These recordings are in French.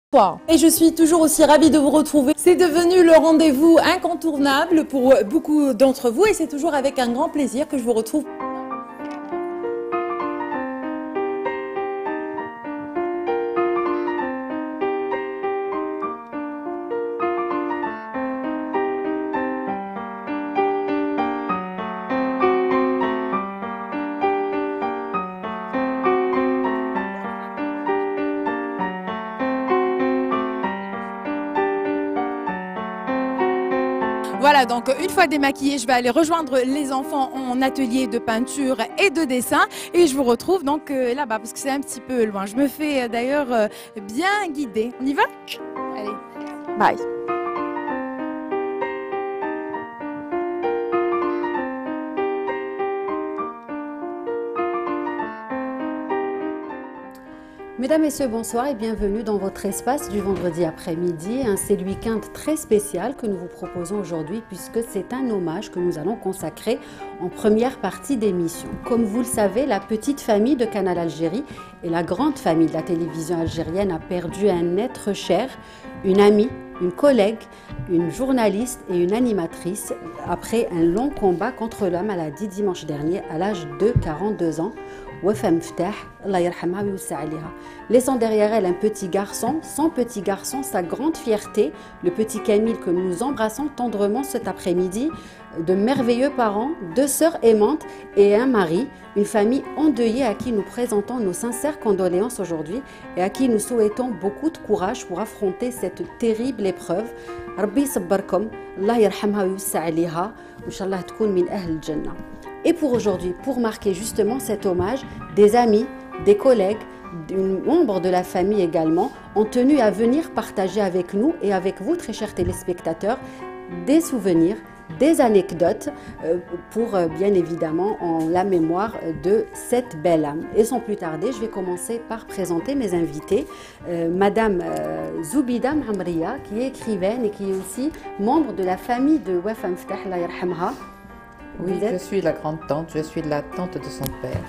Et je suis toujours aussi ravie de vous retrouver. C'est devenu le rendez-vous incontournable pour beaucoup d'entre vous et c'est toujours avec un grand plaisir que je vous retrouve. Voilà, donc une fois démaquillée, je vais aller rejoindre les enfants en atelier de peinture et de dessin. Et je vous retrouve donc là-bas, parce que c'est un petit peu loin. Je me fais d'ailleurs bien guider. On y va? Allez, bye. Mesdames, Messieurs, bonsoir et bienvenue dans votre espace du vendredi après-midi. C'est le week-end très spécial que nous vous proposons aujourd'hui puisque c'est un hommage que nous allons consacrer en première partie d'émission. Comme vous le savez, la petite famille de Canal Algérie et la grande famille de la télévision algérienne a perdu un être cher, une amie, une collègue, une journaliste et une animatrice après un long combat contre la maladie dimanche dernier à l'âge de 42 ans. Wafa Mftah, Allah yarhamha wa yussa aliha. Laissant derrière elle un petit garçon, son petit garçon, sa grande fierté, le petit Camille que nous embrassons tendrement cet après-midi, de merveilleux parents, deux sœurs aimantes et un mari, une famille endeuillée à qui nous présentons nos sincères condoléances aujourd'hui et à qui nous souhaitons beaucoup de courage pour affronter cette terrible épreuve. Rabbi sabbarkom, Allah yarhamha wa yussa aliha, Inch'Allah tkoun min ahl al-jannah. Et pour aujourd'hui, pour marquer justement cet hommage, des amis, des collègues, des membres de la famille également ont tenu à venir partager avec nous et avec vous, très chers téléspectateurs, des souvenirs, des anecdotes pour bien évidemment en la mémoire de cette belle âme. Et sans plus tarder, je vais commencer par présenter mes invités. Madame Zoubida Mhamria, qui est écrivaine et qui est aussi membre de la famille de Wafa Mftah, Allah yarhamha. Oui, je suis la grande-tante, je suis la tante de son père.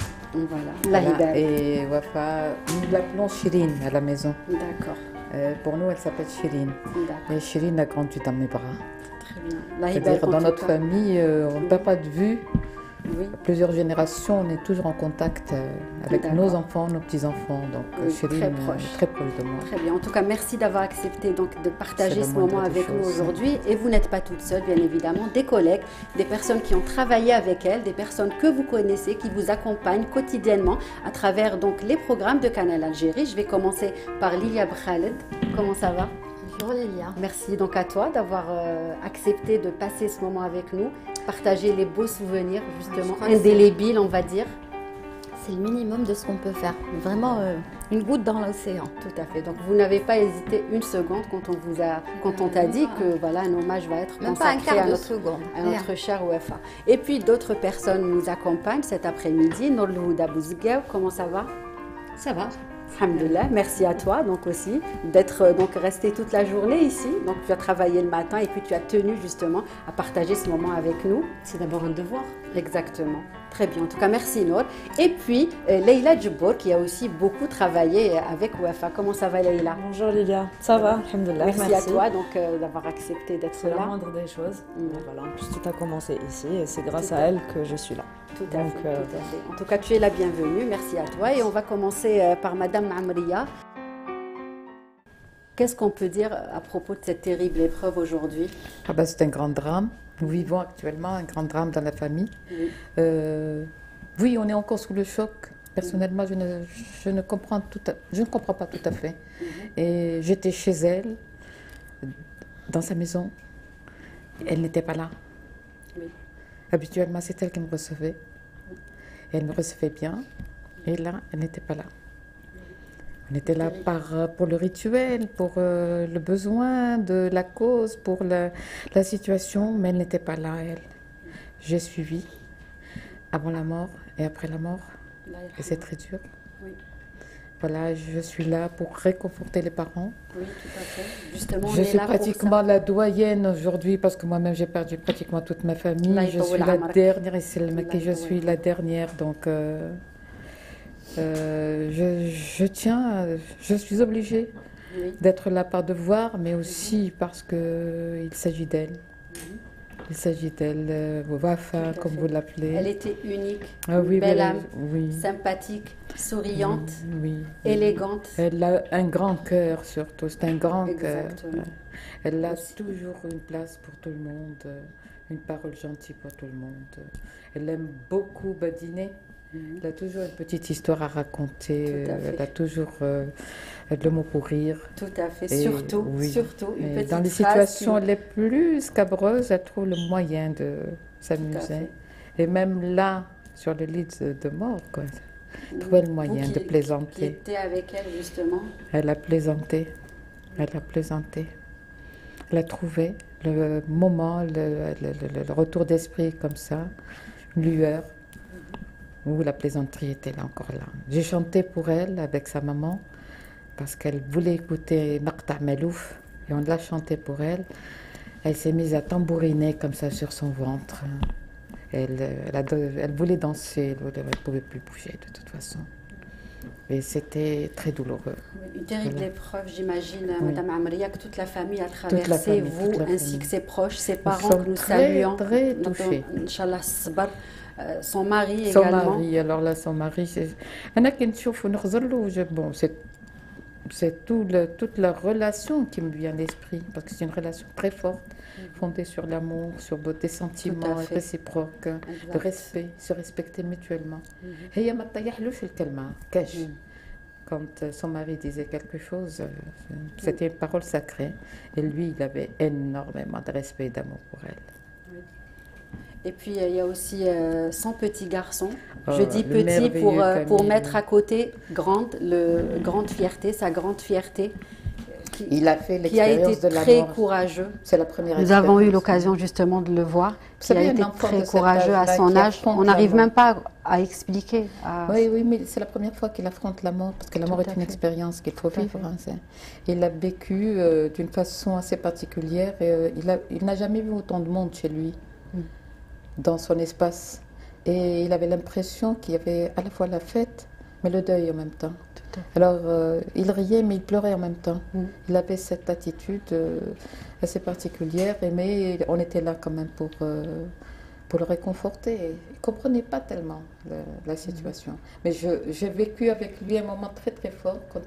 Voilà. Et Wafa, nous l'appelons Chirine à la maison. D'accord. Pour nous, elle s'appelle Chirine. Et Chirine a grandi dans mes bras. Très bien. C'est-à-dire, dans notre famille, on ne perd pas de vue. Oui. Plusieurs générations, on est toujours en contact avec nos enfants, nos petits-enfants. Donc, Chirine est très proche de moi. Très bien. En tout cas, merci d'avoir accepté donc, de partager ce moment avec nous aujourd'hui. Et vous n'êtes pas toute seule, bien évidemment. Des collègues, des personnes qui ont travaillé avec elle, des personnes que vous connaissez, qui vous accompagnent quotidiennement à travers donc, les programmes de Canal Algérie. Je vais commencer par Lilia Bkhaled. Comment ça va? Bonjour Lilia. Merci donc à toi d'avoir accepté de passer ce moment avec nous, partager les beaux souvenirs justement indélébiles on va dire. C'est le minimum de ce qu'on peut faire, vraiment une goutte dans l'océan. Tout à fait, donc vous n'avez pas hésité une seconde quand on t'a dit que voilà un hommage va être consacré à notre cher Wafa. Et puis d'autres personnes nous accompagnent cet après-midi. Nourlouda Bouzgaou, comment ça va? Ça va. Alhamdulillah, merci à toi donc aussi d'être donc resté toute la journée ici. Donc tu as travaillé le matin et puis tu as tenu justement à partager ce moment avec nous. C'est d'abord un devoir. Exactement. Très bien. En tout cas, merci Nour. Et puis Leïla Djibbour qui a aussi beaucoup travaillé avec Wafa. Comment ça va Leïla? Bonjour Lilia, ça va, alhamdoulilah. Merci à toi donc d'avoir accepté d'être là. C'est la moindre des choses. Voilà, en plus tout a commencé ici et c'est grâce à elle que je suis là. Tout à fait. En tout cas, tu es la bienvenue. Merci à toi. Et on va commencer par Madame Mhamria. Qu'est-ce qu'on peut dire à propos de cette terrible épreuve aujourd'hui? C'est un grand drame. Nous vivons actuellement un grand drame dans la famille. Oui, on est encore sous le choc. Personnellement, je ne comprends pas tout à fait. Et j'étais chez elle, dans sa maison. Elle n'était pas là. Habituellement, c'est elle qui me recevait. Et elle me recevait bien. Et là, elle n'était pas là. On était là pour le rituel, pour le besoin de la cause, pour la situation, mais elle n'était pas là, elle. J'ai suivi avant la mort et après la mort. Et c'est très dur. Oui. Voilà, je suis là pour réconforter les parents. Oui, tout à fait. Justement, je suis pratiquement la doyenne aujourd'hui parce que moi-même j'ai perdu pratiquement toute ma famille. Je suis la dernière et c'est le mec que je suis la dernière. Donc je tiens, je suis obligée Oui. d'être là par devoir, mais aussi parce qu'il s'agit d'elle. Il s'agit d'elle, Wafa, Tout à comme fait. vous l'appelez. Elle était unique, Ah oui, belle voilà, âme, oui, sympathique, souriante, oui. élégante. Elle a un grand cœur surtout, c'est un grand cœur. Exactement. Elle a Aussi. toujours une place pour tout le monde, une parole gentille pour tout le monde. Elle aime beaucoup badiner. Elle a toujours une petite histoire à raconter. Tout à fait. Elle a toujours le mot pour rire. Tout à fait. Et surtout, oui. surtout, une Et petite dans les phrase situations les plus scabreuses, elle trouve le moyen de s'amuser. fait. Et même là, sur le lit de mort, quoi, elle trouvait le moyen de Qui plaisanter. était avec elle, justement. Elle a plaisanté. Elle a plaisanté. Elle a trouvé le moment, le retour d'esprit comme ça, une lueur, où la plaisanterie était là, encore là. J'ai chanté pour elle avec sa maman, parce qu'elle voulait écouter Maqta' Malouf, et on l'a chanté pour elle. Elle s'est mise à tambouriner comme ça sur son ventre. Elle voulait danser, elle ne pouvait plus bouger de toute façon. Et c'était très douloureux. Une terrible Voilà. épreuve, j'imagine, Oui. Madame Amria, que toute la famille a la traversé, famille, vous toute la ainsi famille. que ses proches, ses parents sommes que nous très, saluons. très touchés. Inch'Allah, Sbar, son mari Son également. mari, alors là, son mari, bon, c'est toute la relation qui me vient à l'esprit, parce que c'est une relation très forte, fondée sur l'amour, sur des sentiments fait. réciproques, le Exact. respect, se respecter mutuellement. هي ما تطيحلوش الكلمة، كاش. Quand son mari disait quelque chose, c'était une parole sacrée. Et lui, il avait énormément de respect et d'amour pour elle. Et puis, il y a aussi son petit garçon. Oh, Je dis le petit pour merveilleux mettre à Camille. côté grande fierté, sa grande fierté, Il a fait qui a été l'expérience de la très mort. courageux. C'est la première Nous avons eu expérience. l'occasion justement de le voir, qui savez, a un été enfant très de cet courageux à âge-là son qui âge. affronte On la n'arrive mort. même pas à expliquer. Oui, oui, mais c'est la première fois qu'il affronte la mort, parce que la mort Tout est à une fait. expérience qu'il faut Tout à vivre. fait. Hein, il l'a vécu d'une façon assez particulière. Et, il n'a jamais vu autant de monde chez lui, dans son espace. Et il avait l'impression qu'il y avait à la fois la fête, mais le deuil en même temps. Tout à fait. Alors, il riait, mais il pleurait en même temps. Il avait cette attitude assez particulière, mais on était là quand même pour le réconforter. Il ne comprenait pas tellement la situation. Mais j'ai vécu avec lui un moment très très fort quand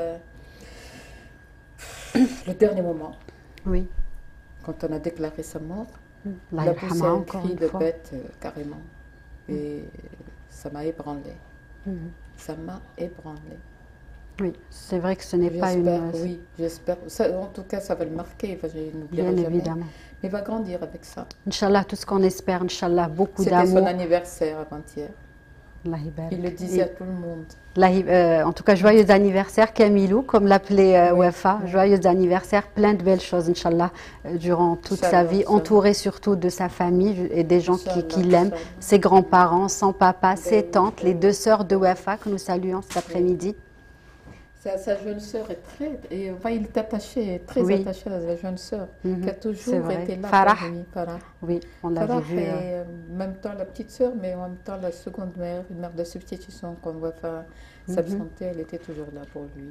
le dernier moment, Oui. quand on a déclaré sa mort, il Allah a poussé yarhamha un encore cri une de fois. bête carrément. Et ça m'a ébranlé. Ça m'a ébranlé. Oui, c'est vrai que ce n'est pas J'espère, une... oui, j'espère. En tout cas, ça va le marquer. Enfin, je n'oublierai Bien jamais. évidemment. Mais il va grandir avec ça. Inch'Allah, tout ce qu'on espère, Inch'Allah, beaucoup C'était son d'amour. anniversaire avant-hier. Allah yabarak. Il le disait à tout le monde. En tout cas, joyeux anniversaire, Camilou, comme l'appelait Wafa. Joyeux anniversaire, plein de belles choses, Inch'Allah, durant toute sa Inch'Allah, vie, Inch'Allah. entouré surtout de sa famille et des gens qui Inch'Allah, l'aiment, Inch'Allah. ses grands-parents, son papa, ses oui, tantes, les deux sœurs de Wafa que nous saluons cet après-midi. Sa jeune sœur est très. Et, enfin, il est attaché, très Oui. attaché à la jeune sœur, Mhm, qui a c'est toujours vrai. été là Farah. pour lui. Farah. Oui, on l'avait Farah vu. est en même temps la petite sœur, mais en même temps la seconde mère, une mère de substitution. Quand Wafa s'absentait, elle était toujours là pour lui.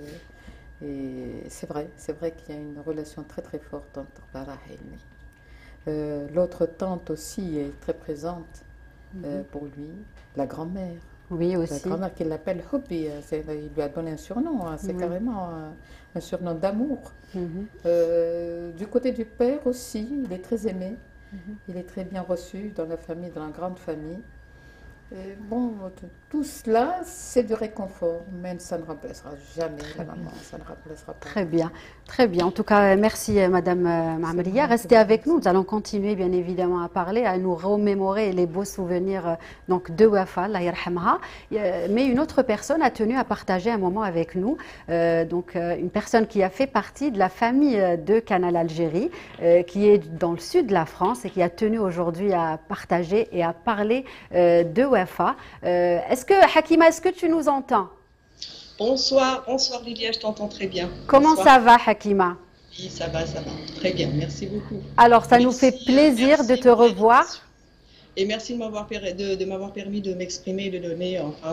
Et c'est vrai qu'il y a une relation très très forte entre Farah et lui. L'autre tante aussi est très présente pour lui, la grand-mère. Oui, La aussi. grand-mère qui l'appelle Hobby, il lui a donné un surnom, hein, c'est carrément un surnom d'amour. Du côté du père aussi, il est très aimé, il est très bien reçu dans la famille, dans la grande famille. Et bon, tout cela, c'est du réconfort, mais ça ne remplacera jamais la maman, ça ne remplacera pas. Très bien, très bien. En tout cas, merci Madame Maamria. Restez avec nous. Nous allons continuer bien évidemment à parler, à nous remémorer les beaux souvenirs donc de Wafa, Allah yarhamha. Mais une autre personne a tenu à partager un moment avec nous. Une personne qui a fait partie de la famille de Canal Algérie, qui est dans le sud de la France et qui a tenu aujourd'hui à partager et à parler de Wafa. Hakima, est-ce que tu nous entends? Bonsoir Lilia, je t'entends très bien. Comment Bonsoir. ça va, Hakima? Oui, ça va, très bien, merci beaucoup. Alors, ça nous Merci, fait plaisir merci de te pour revoir. l'invitation. Et merci de m'avoir permis de m'exprimer et de donner, enfin,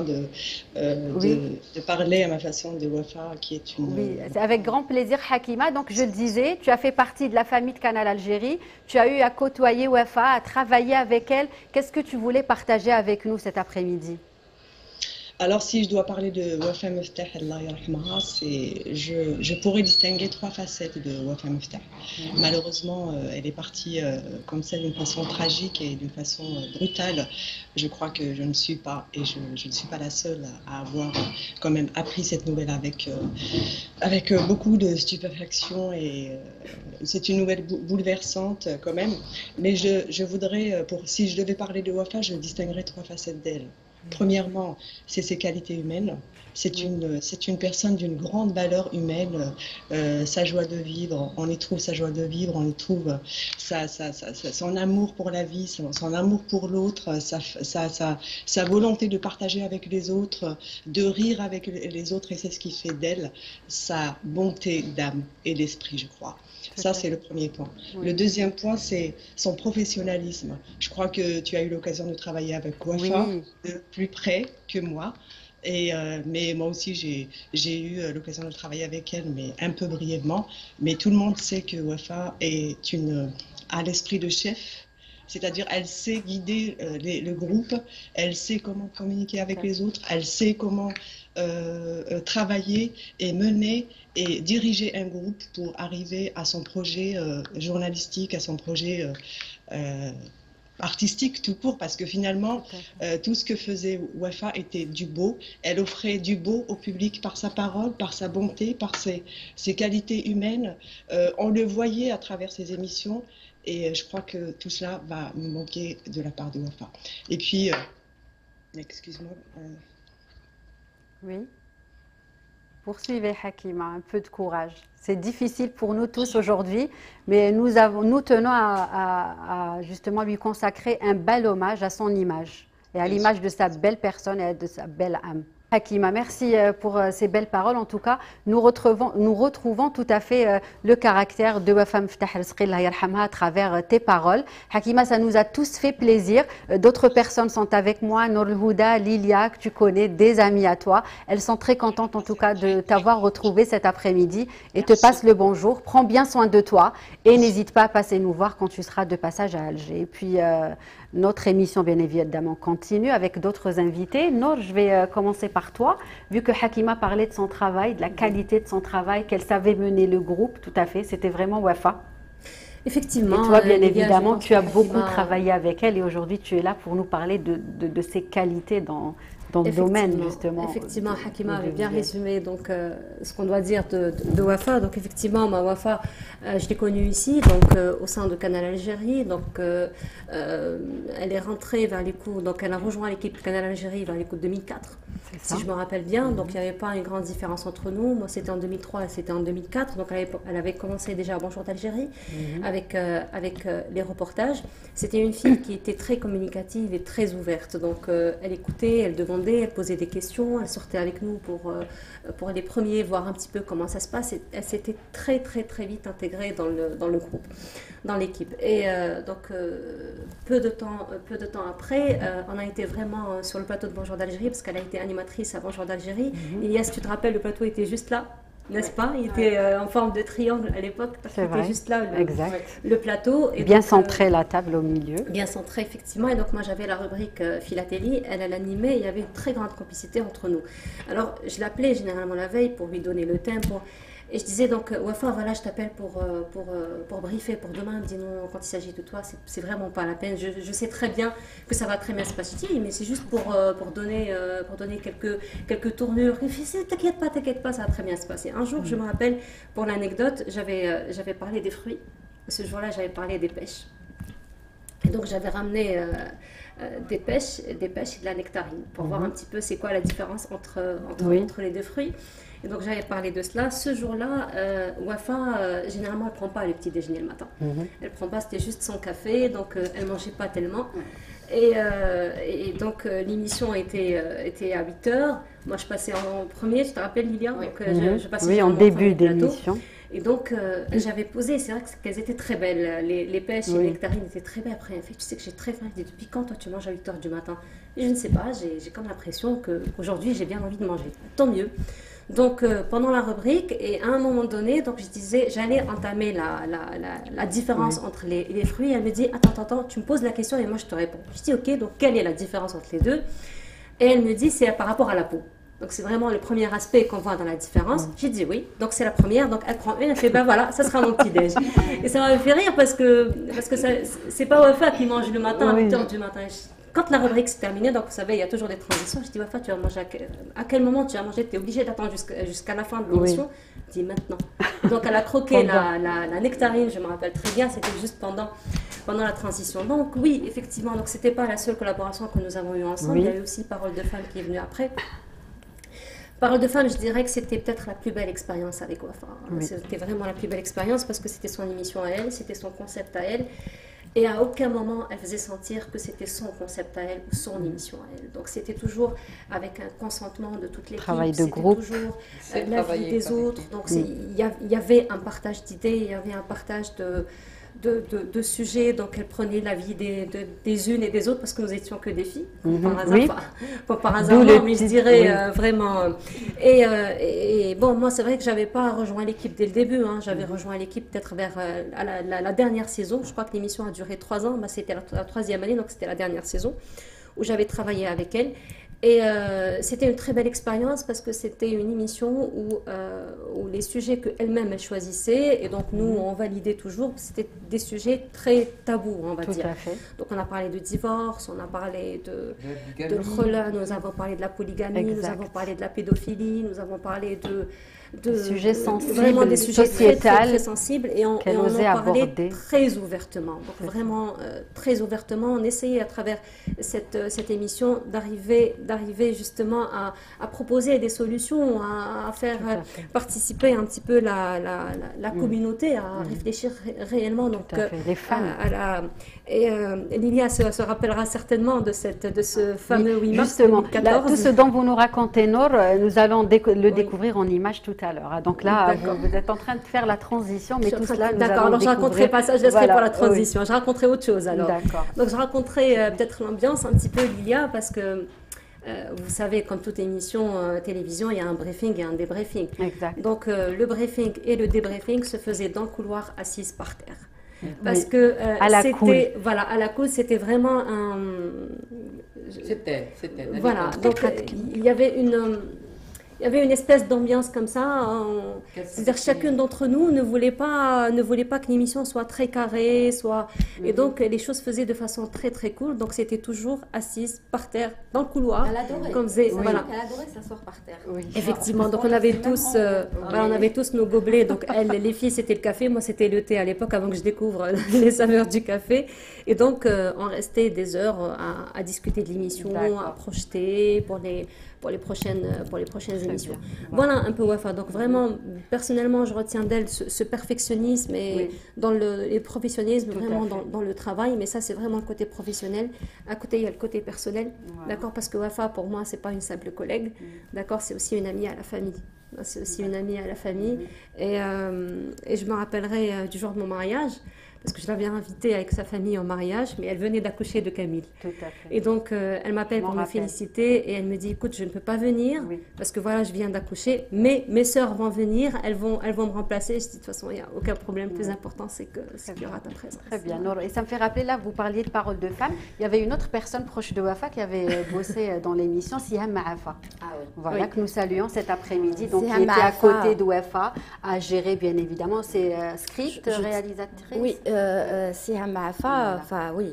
de parler à ma façon de Wafa, qui est une... Oui, c'est avec grand plaisir, Hakima. Donc, je le disais, tu as fait partie de la famille de Canal Algérie. Tu as eu à côtoyer Wafa, à travailler avec elle. Qu'est-ce que tu voulais partager avec nous cet après-midi? Alors, si je dois parler de Wafa Meftah, Allah yarhamaha, je pourrais distinguer trois facettes de Wafa Meftah. Malheureusement, elle est partie comme ça d'une façon tragique et d'une façon brutale. Je crois que je ne suis pas, et je ne suis pas la seule à avoir quand même appris cette nouvelle avec beaucoup de stupéfaction. Et c'est une nouvelle bouleversante quand même. Mais je voudrais, si je devais parler de Wafa, je distinguerais trois facettes d'elle. Premièrement, c'est ses qualités humaines. C'est une personne d'une grande valeur humaine. Sa joie de vivre, on y trouve sa joie de vivre, on y trouve son amour pour la vie, son amour pour l'autre, sa volonté de partager avec les autres, de rire avec les autres, et c'est ce qui fait d'elle sa bonté d'âme et d'esprit, je crois. Ça, c'est le premier point. Oui. Le deuxième point, c'est son professionnalisme. Je crois que tu as eu l'occasion de travailler avec Wafa de plus près que moi. Mais moi aussi, j'ai eu l'occasion de travailler avec elle, mais un peu brièvement. Mais tout le monde sait que Wafa a l'esprit de chef. C'est-à-dire, elle sait guider le groupe, elle sait comment communiquer avec les autres, elle sait comment travailler et mener et diriger un groupe pour arriver à son projet journalistique, à son projet artistique tout court, parce que finalement, tout ce que faisait Wafa était du beau. Elle offrait du beau au public par sa parole, par sa bonté, par ses qualités humaines. On le voyait à travers ses émissions. Et je crois que tout cela va me manquer de la part de Wafa. Et puis, excuse-moi. Oui. Poursuivez, Hakima, un peu de courage. C'est difficile pour nous tous aujourd'hui, mais nous tenons à justement lui consacrer un bel hommage à son image et à l'image de sa belle personne et de sa belle âme. Hakima, merci pour ces belles paroles. En tout cas, nous retrouvons tout à fait le caractère de Wafa Meftah El-Sqi à travers tes paroles. Hakima, ça nous a tous fait plaisir. D'autres personnes sont avec moi, Nour Houda, Lilia, que tu connais, des amis à toi. Elles sont très contentes en tout cas de t'avoir retrouvé cet après-midi et te passent le bonjour. Prends bien soin de toi et n'hésite pas à passer nous voir quand tu seras de passage à Alger. Et puis, notre émission, bien évidemment, continue avec d'autres invités. Nour, je vais commencer par toi, vu que Hakima parlait de son travail, de la qualité de son travail, qu'elle savait mener le groupe, tout à fait, c'était vraiment Wafa. Effectivement. Et toi, bien évidemment, tu as beaucoup travaillé avec elle et aujourd'hui, tu es là pour nous parler de ses qualités dans le domaine, justement. Effectivement, Hakima avait bien résumé donc, ce qu'on doit dire de Wafa. Donc, effectivement, Wafa, je l'ai connue ici, donc, au sein de Canal Algérie. Donc, elle est rentrée vers les coups, donc elle a rejoint l'équipe de Canal Algérie vers les coups de 2004, si je me rappelle bien. Donc, il n'y avait pas une grande différence entre nous. Moi, c'était en 2003, elle c'était en 2004. Donc, elle avait commencé déjà à Bonjour d'Algérie avec les reportages. C'était une fille qui était très communicative et très ouverte. Donc, elle écoutait, elle demandait, elle posait des questions, elle sortait avec nous pour les premiers, voir un petit peu comment ça se passe. Et elle s'était très vite intégrée dans le groupe, dans l'équipe. Et donc, peu de temps après, on a été vraiment sur le plateau de Bonjour d'Algérie, parce qu'elle a été animatrice à Bonjour d'Algérie. Ilias, tu te rappelles, le plateau était juste là, n'est-ce pas? Il était en forme de triangle à l'époque, parce qu'il était juste là, le plateau. Et bien centré, la table au milieu. Bien centré, effectivement. Et donc, moi, j'avais la rubrique philatélie, elle animait, et il y avait une très grande complicité entre nous. Alors, je l'appelais généralement la veille pour lui donner le tempo. Et je disais donc, Wafa, voilà, je t'appelle pour briefer pour demain. Elle me dit non, quand il s'agit de toi, c'est vraiment pas la peine. Je sais très bien que ça va très bien se passer, mais c'est juste pour donner quelques tournures. T'inquiète pas, ça va très bien se passer. Un jour, je me rappelle, pour l'anecdote, j'avais parlé des fruits. Ce jour-là, j'avais parlé des pêches. Et donc, j'avais ramené des pêches et de la nectarine pour voir un petit peu c'est quoi la différence entre les deux fruits. Et donc, j'avais parlé de cela. Ce jour-là, Wafa, généralement, elle ne prend pas le petit déjeuner le matin. Elle ne prend pas, c'était juste son café, donc elle ne mangeait pas tellement. Et donc, l'émission était à 8h. Moi, je passais en premier, tu te rappelles, Lilia? Donc, je passais en début d'émission. Et donc, j'avais posé, c'est vrai qu'elles étaient très belles. Les pêches et les nectarines étaient très belles. Après, elle fait, tu sais que j'ai très faim. Je dis, depuis quand toi tu manges à 8 h du matin? Et je ne sais pas, j'ai comme l'impression qu'aujourd'hui j'ai bien envie de manger. Tant mieux. Donc, pendant la rubrique, et à un moment donné, donc je disais, j'allais entamer la différence entre les fruits. Elle me dit, attends, tu me poses la question et moi je te réponds. Je dis, ok, donc quelle est la différence entre les deux? Et elle me dit, c'est par rapport à la peau. Donc, c'est vraiment le premier aspect qu'on voit dans la différence. J'ai dit oui. Donc, c'est la première. Donc, elle prend une, elle fait, ben voilà, ça sera mon petit-déj. Et ça m'a fait rire parce que c'est pas Wafa qui mange le matin à 8 h du matin. Quand la rubrique s'est terminée, donc vous savez, il y a toujours des transitions. Je dis, Wafa, tu vas manger à quel moment tu vas manger? Tu es obligé d'attendre jusqu'à la fin de l'émission. Je dis maintenant. Donc, elle a croqué la nectarine, je me rappelle très bien, c'était juste pendant la transition. Donc, oui, effectivement, donc c'était pas la seule collaboration que nous avons eue ensemble. Il y a eu aussi Parole de Femme qui est venue après. Parole de Femme, je dirais que c'était peut-être la plus belle expérience avec Wafa. C'était vraiment la plus belle expérience parce que c'était son émission à elle, c'était son concept à elle. Et à aucun moment, elle faisait sentir que c'était son concept à elle ou son émission à elle. Donc, c'était toujours avec un consentement de toute l'équipe. Travail de groupe. C'était toujours l'avis des autres. Donc, il y avait un partage d'idées, il y avait un partage de sujets, donc elle prenait l'avis des unes et des autres parce que nous étions que des filles, par hasard, pas par hasard, non, mais je dirais vraiment. Et bon, moi c'est vrai que j'avais pas rejoint l'équipe dès le début, hein. J'avais rejoint l'équipe peut-être vers la dernière saison. Je crois que l'émission a duré 3 ans, bah, c'était la 3e année, donc c'était la dernière saison où j'avais travaillé avec elle. Et c'était une très belle expérience parce que c'était une émission où les sujets qu'elle-même elle choisissait, et donc nous on validait toujours, c'était des sujets très tabous, on va dire. Tout à fait. Donc on a parlé de divorce, on a parlé de relais, nous avons parlé de la polygamie, nous avons parlé de la pédophilie, nous avons parlé de sujets sensibles, vraiment des sujets très, sociétales, sensibles, et on en parlait aborder très ouvertement. Donc vraiment très ouvertement, on essayait à travers cette émission d'arriver justement à proposer des solutions, à faire participer un petit peu la communauté, à réfléchir réellement. Donc les femmes. Et Lilia se rappellera certainement de ce fameux 8 mars justement, 2014. Tout ce dont vous nous racontez, Nour, nous allons le découvrir en images tout à l'heure. Donc là, vous êtes en train de faire la transition, mais tout cela, nous d'accord, allons alors je raconterai pas ça, je laisserai pour la transition. Je raconterai autre chose alors. Donc je raconterai peut-être l'ambiance un petit peu, Lilia, parce que vous savez, comme toute émission télévision, il y a un briefing et un débriefing. Exact. Donc le briefing et le débriefing se faisaient dans le couloir, assises par terre. Parce que c'était, voilà, à la cool, c'était vraiment un. C'était. Voilà, donc il y avait une espèce d'ambiance comme ça. C'est-à-dire chacune d'entre nous ne voulait pas que l'émission soit très carrée, et donc les choses faisaient de façon très très cool. Donc c'était toujours assise par terre dans le couloir. Elle adorait. Comme faisait, voilà. Elle adorait s'asseoir par terre. Oui. Effectivement. Donc on avait tous nos gobelets. Donc les filles c'était le café, moi c'était le thé à l'époque avant que je découvre les saveurs du café. Et donc on restait des heures à discuter de l'émission, à projeter pour les prochaines émissions. Voilà un peu Wafa. Donc vraiment, personnellement, je retiens d'elle ce perfectionnisme et dans le professionnalisme, vraiment dans le travail. Mais ça, c'est vraiment le côté professionnel. À côté, il y a le côté personnel, d'accord, parce que Wafa, pour moi, c'est pas une simple collègue, d'accord, c'est aussi une amie à la famille. C'est aussi une amie à la famille. Et je me rappellerai du jour de mon mariage, parce que je l'avais invitée avec sa famille en mariage, mais elle venait d'accoucher de Camille. Tout à fait. Et donc, elle m'appelle pour me féliciter et elle me dit, écoute, je ne peux pas venir parce que voilà, je viens d'accoucher, mais mes sœurs vont venir, elles vont me remplacer. Je dis, de toute façon, il n'y a aucun problème. Le plus important, c'est qu'il y aura ta présence. Très bien. Nour. Et ça me fait rappeler, là, vous parliez de Parole de Femme. Il y avait une autre personne proche de Wafa qui avait bossé dans l'émission, Siham Maafa. Voilà, que nous saluons cet après-midi. Donc, qui était à côté de Wafa, à gérer, bien évidemment, ses scripts, réalisatrices. Oui. Siham Maafa, enfin oui,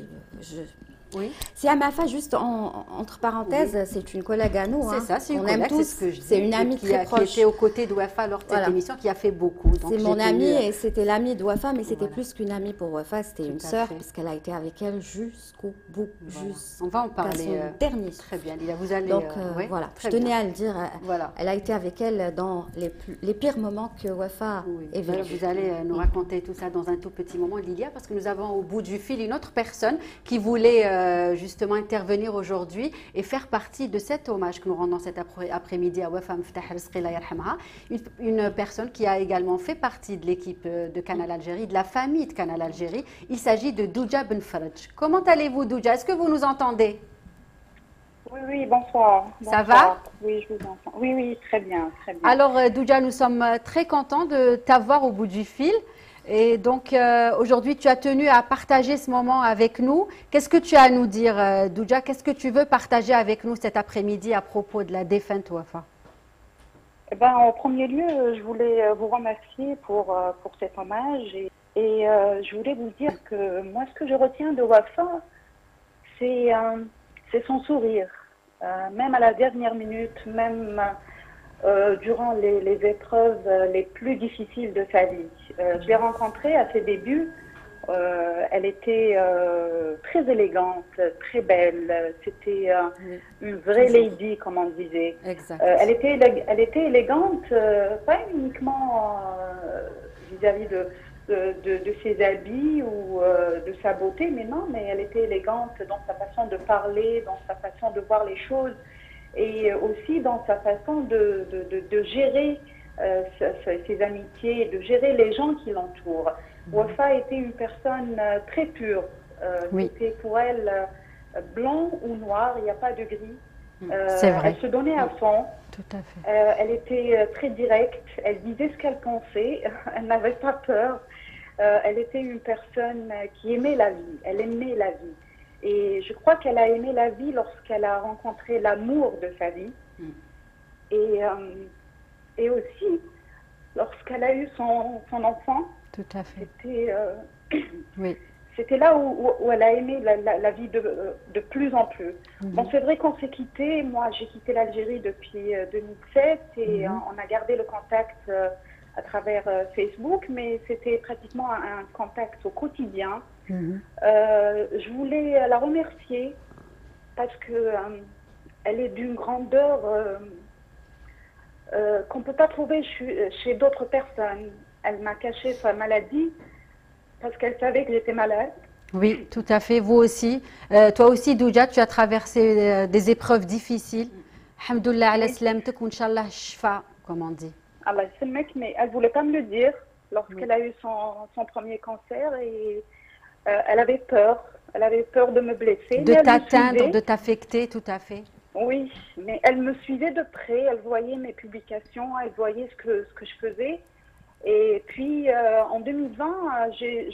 Siham Maafa, juste entre parenthèses, c'est une collègue à nous. C'est ça, c'est une collègue, c'est ce que je dis. C'est une amie très proche. Qui était aux côtés de Wafa lors de cette émission, qui a fait beaucoup. C'est mon amie et c'était l'amie de Wafa, mais c'était plus qu'une amie pour Wafa, c'était une sœur, puisqu'elle a été avec elle jusqu'au bout. On va en parler. Dernier. Très bien, Lila, vous allez. Donc voilà, je tenais à le dire. Elle a été avec elle dans les pires moments que Wafa ait vécu. Vous allez nous raconter tout ça dans un tout petit moment, Lilia, parce que nous avons au bout du fil une autre personne qui voulait justement intervenir aujourd'hui et faire partie de cet hommage que nous rendons cet après-midi à Wafa Mftah Rizqi, Allah yarhamha, une personne qui a également fait partie de l'équipe de Canal Algérie, de la famille de Canal Algérie. Il s'agit de Douja Ben Farj. Comment allez-vous, Douja? Est-ce que vous nous entendez? Oui, oui, bonsoir. Ça va? Oui, je vous entends. Oui, oui, très bien, très bien. Alors, Douja, nous sommes très contents de t'avoir au bout du fil. Et donc, aujourd'hui, tu as tenu à partager ce moment avec nous. Qu'est-ce que tu as à nous dire, Douja? Qu'est-ce que tu veux partager avec nous cet après-midi à propos de la défunte Wafa? Eh ben, en premier lieu, je voulais vous remercier pour cet hommage. Et je voulais vous dire que moi, ce que je retiens de Wafa, c'est son sourire. Même à la dernière minute, même durant les épreuves les plus difficiles de sa vie. Je l'ai rencontrée à ses débuts. Elle était très élégante, très belle. C'était une vraie lady, comme on disait. Exact. Elle était élégante, pas uniquement vis-à-vis de ses habits ou de sa beauté, mais non, mais elle était élégante dans sa façon de parler, dans sa façon de voir les choses et aussi dans sa façon de gérer ses amitiés, de gérer les gens qui l'entourent. Wafa était une personne très pure. Oui. C'était pour elle blanc ou noir, il n'y a pas de gris. C'est vrai. Elle se donnait à fond. Tout à fait. Elle était très directe, elle disait ce qu'elle pensait, elle n'avait pas peur. Elle était une personne qui aimait la vie, elle aimait la vie. Et je crois qu'elle a aimé la vie lorsqu'elle a rencontré l'amour de sa vie. Et aussi, lorsqu'elle a eu son enfant, tout à fait. Oui. C'était là où elle a aimé la vie de plus en plus. Bon, c'est vrai qu'on s'est quitté. Moi, j'ai quitté l'Algérie depuis 2007 et on a gardé le contact à travers Facebook, mais c'était pratiquement un contact au quotidien. Je voulais la remercier parce que elle est d'une grandeur qu'on ne peut pas trouver chez d'autres personnes. Elle m'a caché sa maladie parce qu'elle savait que j'étais malade. Oui, tout à fait. Vous aussi. Toi aussi, Douja, tu as traversé des épreuves difficiles. Alhamdoulilah ala salamtek wa Inch'Allah shfa, comme on dit. Allah ysalmek, mais elle ne voulait pas me le dire lorsqu'elle a eu son premier cancer et elle avait peur. Elle avait peur de me blesser. De t'atteindre, de t'affecter, tout à fait. Oui, mais elle me suivait de près. Elle voyait mes publications, elle voyait ce que je faisais. Et puis, en 2020,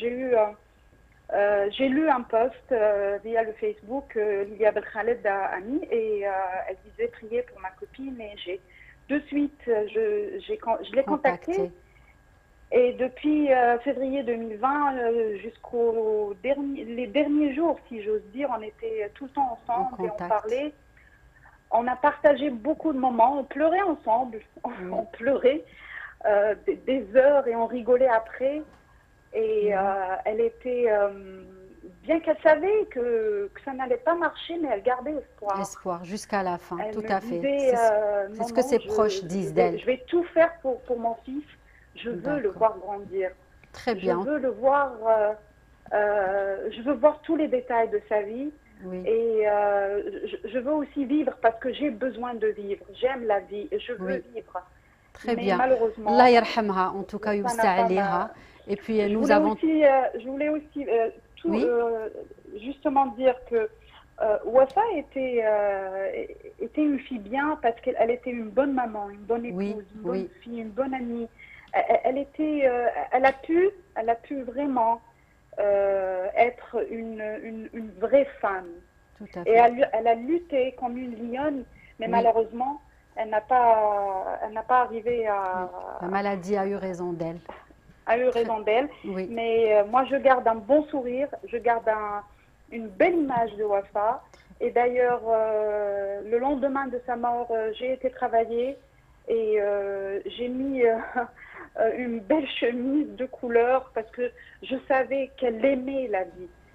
j'ai lu un post via le Facebook Lilia Belkhaled Ami et elle disait prier pour ma copine et de suite, je l'ai contactée. Et depuis février 2020 jusqu'aux les derniers jours, si j'ose dire, on était tout le temps ensemble et on parlait. On a partagé beaucoup de moments, on pleurait ensemble, on pleurait. Des heures et on rigolait après et elle était bien qu'elle savait que ça n'allait pas marcher, mais elle gardait espoir. Espoir jusqu'à la fin, elle tout me à fait. Disait, c'est ce que ses proches disent d'elle. Je vais tout faire pour mon fils, je veux le voir grandir. Très bien. Je veux le voir, je veux voir tous les détails de sa vie. Oui. Et je veux aussi vivre parce que j'ai besoin de vivre. J'aime la vie et je veux vivre. Très mais bien. Malheureusement, Allah yarhamha, en tout cas, et puis nous avons. Je voulais aussi justement dire que Wafa était une fille bien parce qu'elle était une bonne maman, une bonne épouse, une bonne fille, une bonne amie. Elle a pu vraiment être une vraie femme. Tout à fait. Et elle a lutté comme une lionne, mais malheureusement, elle n'a pas arrivé à... La maladie a eu raison d'elle. Oui. Mais moi, je garde un bon sourire, je garde une belle image de Wafa. Et d'ailleurs, le lendemain de sa mort, j'ai été travailler et j'ai mis une belle chemise de couleur parce que je savais qu'elle aimait la vie.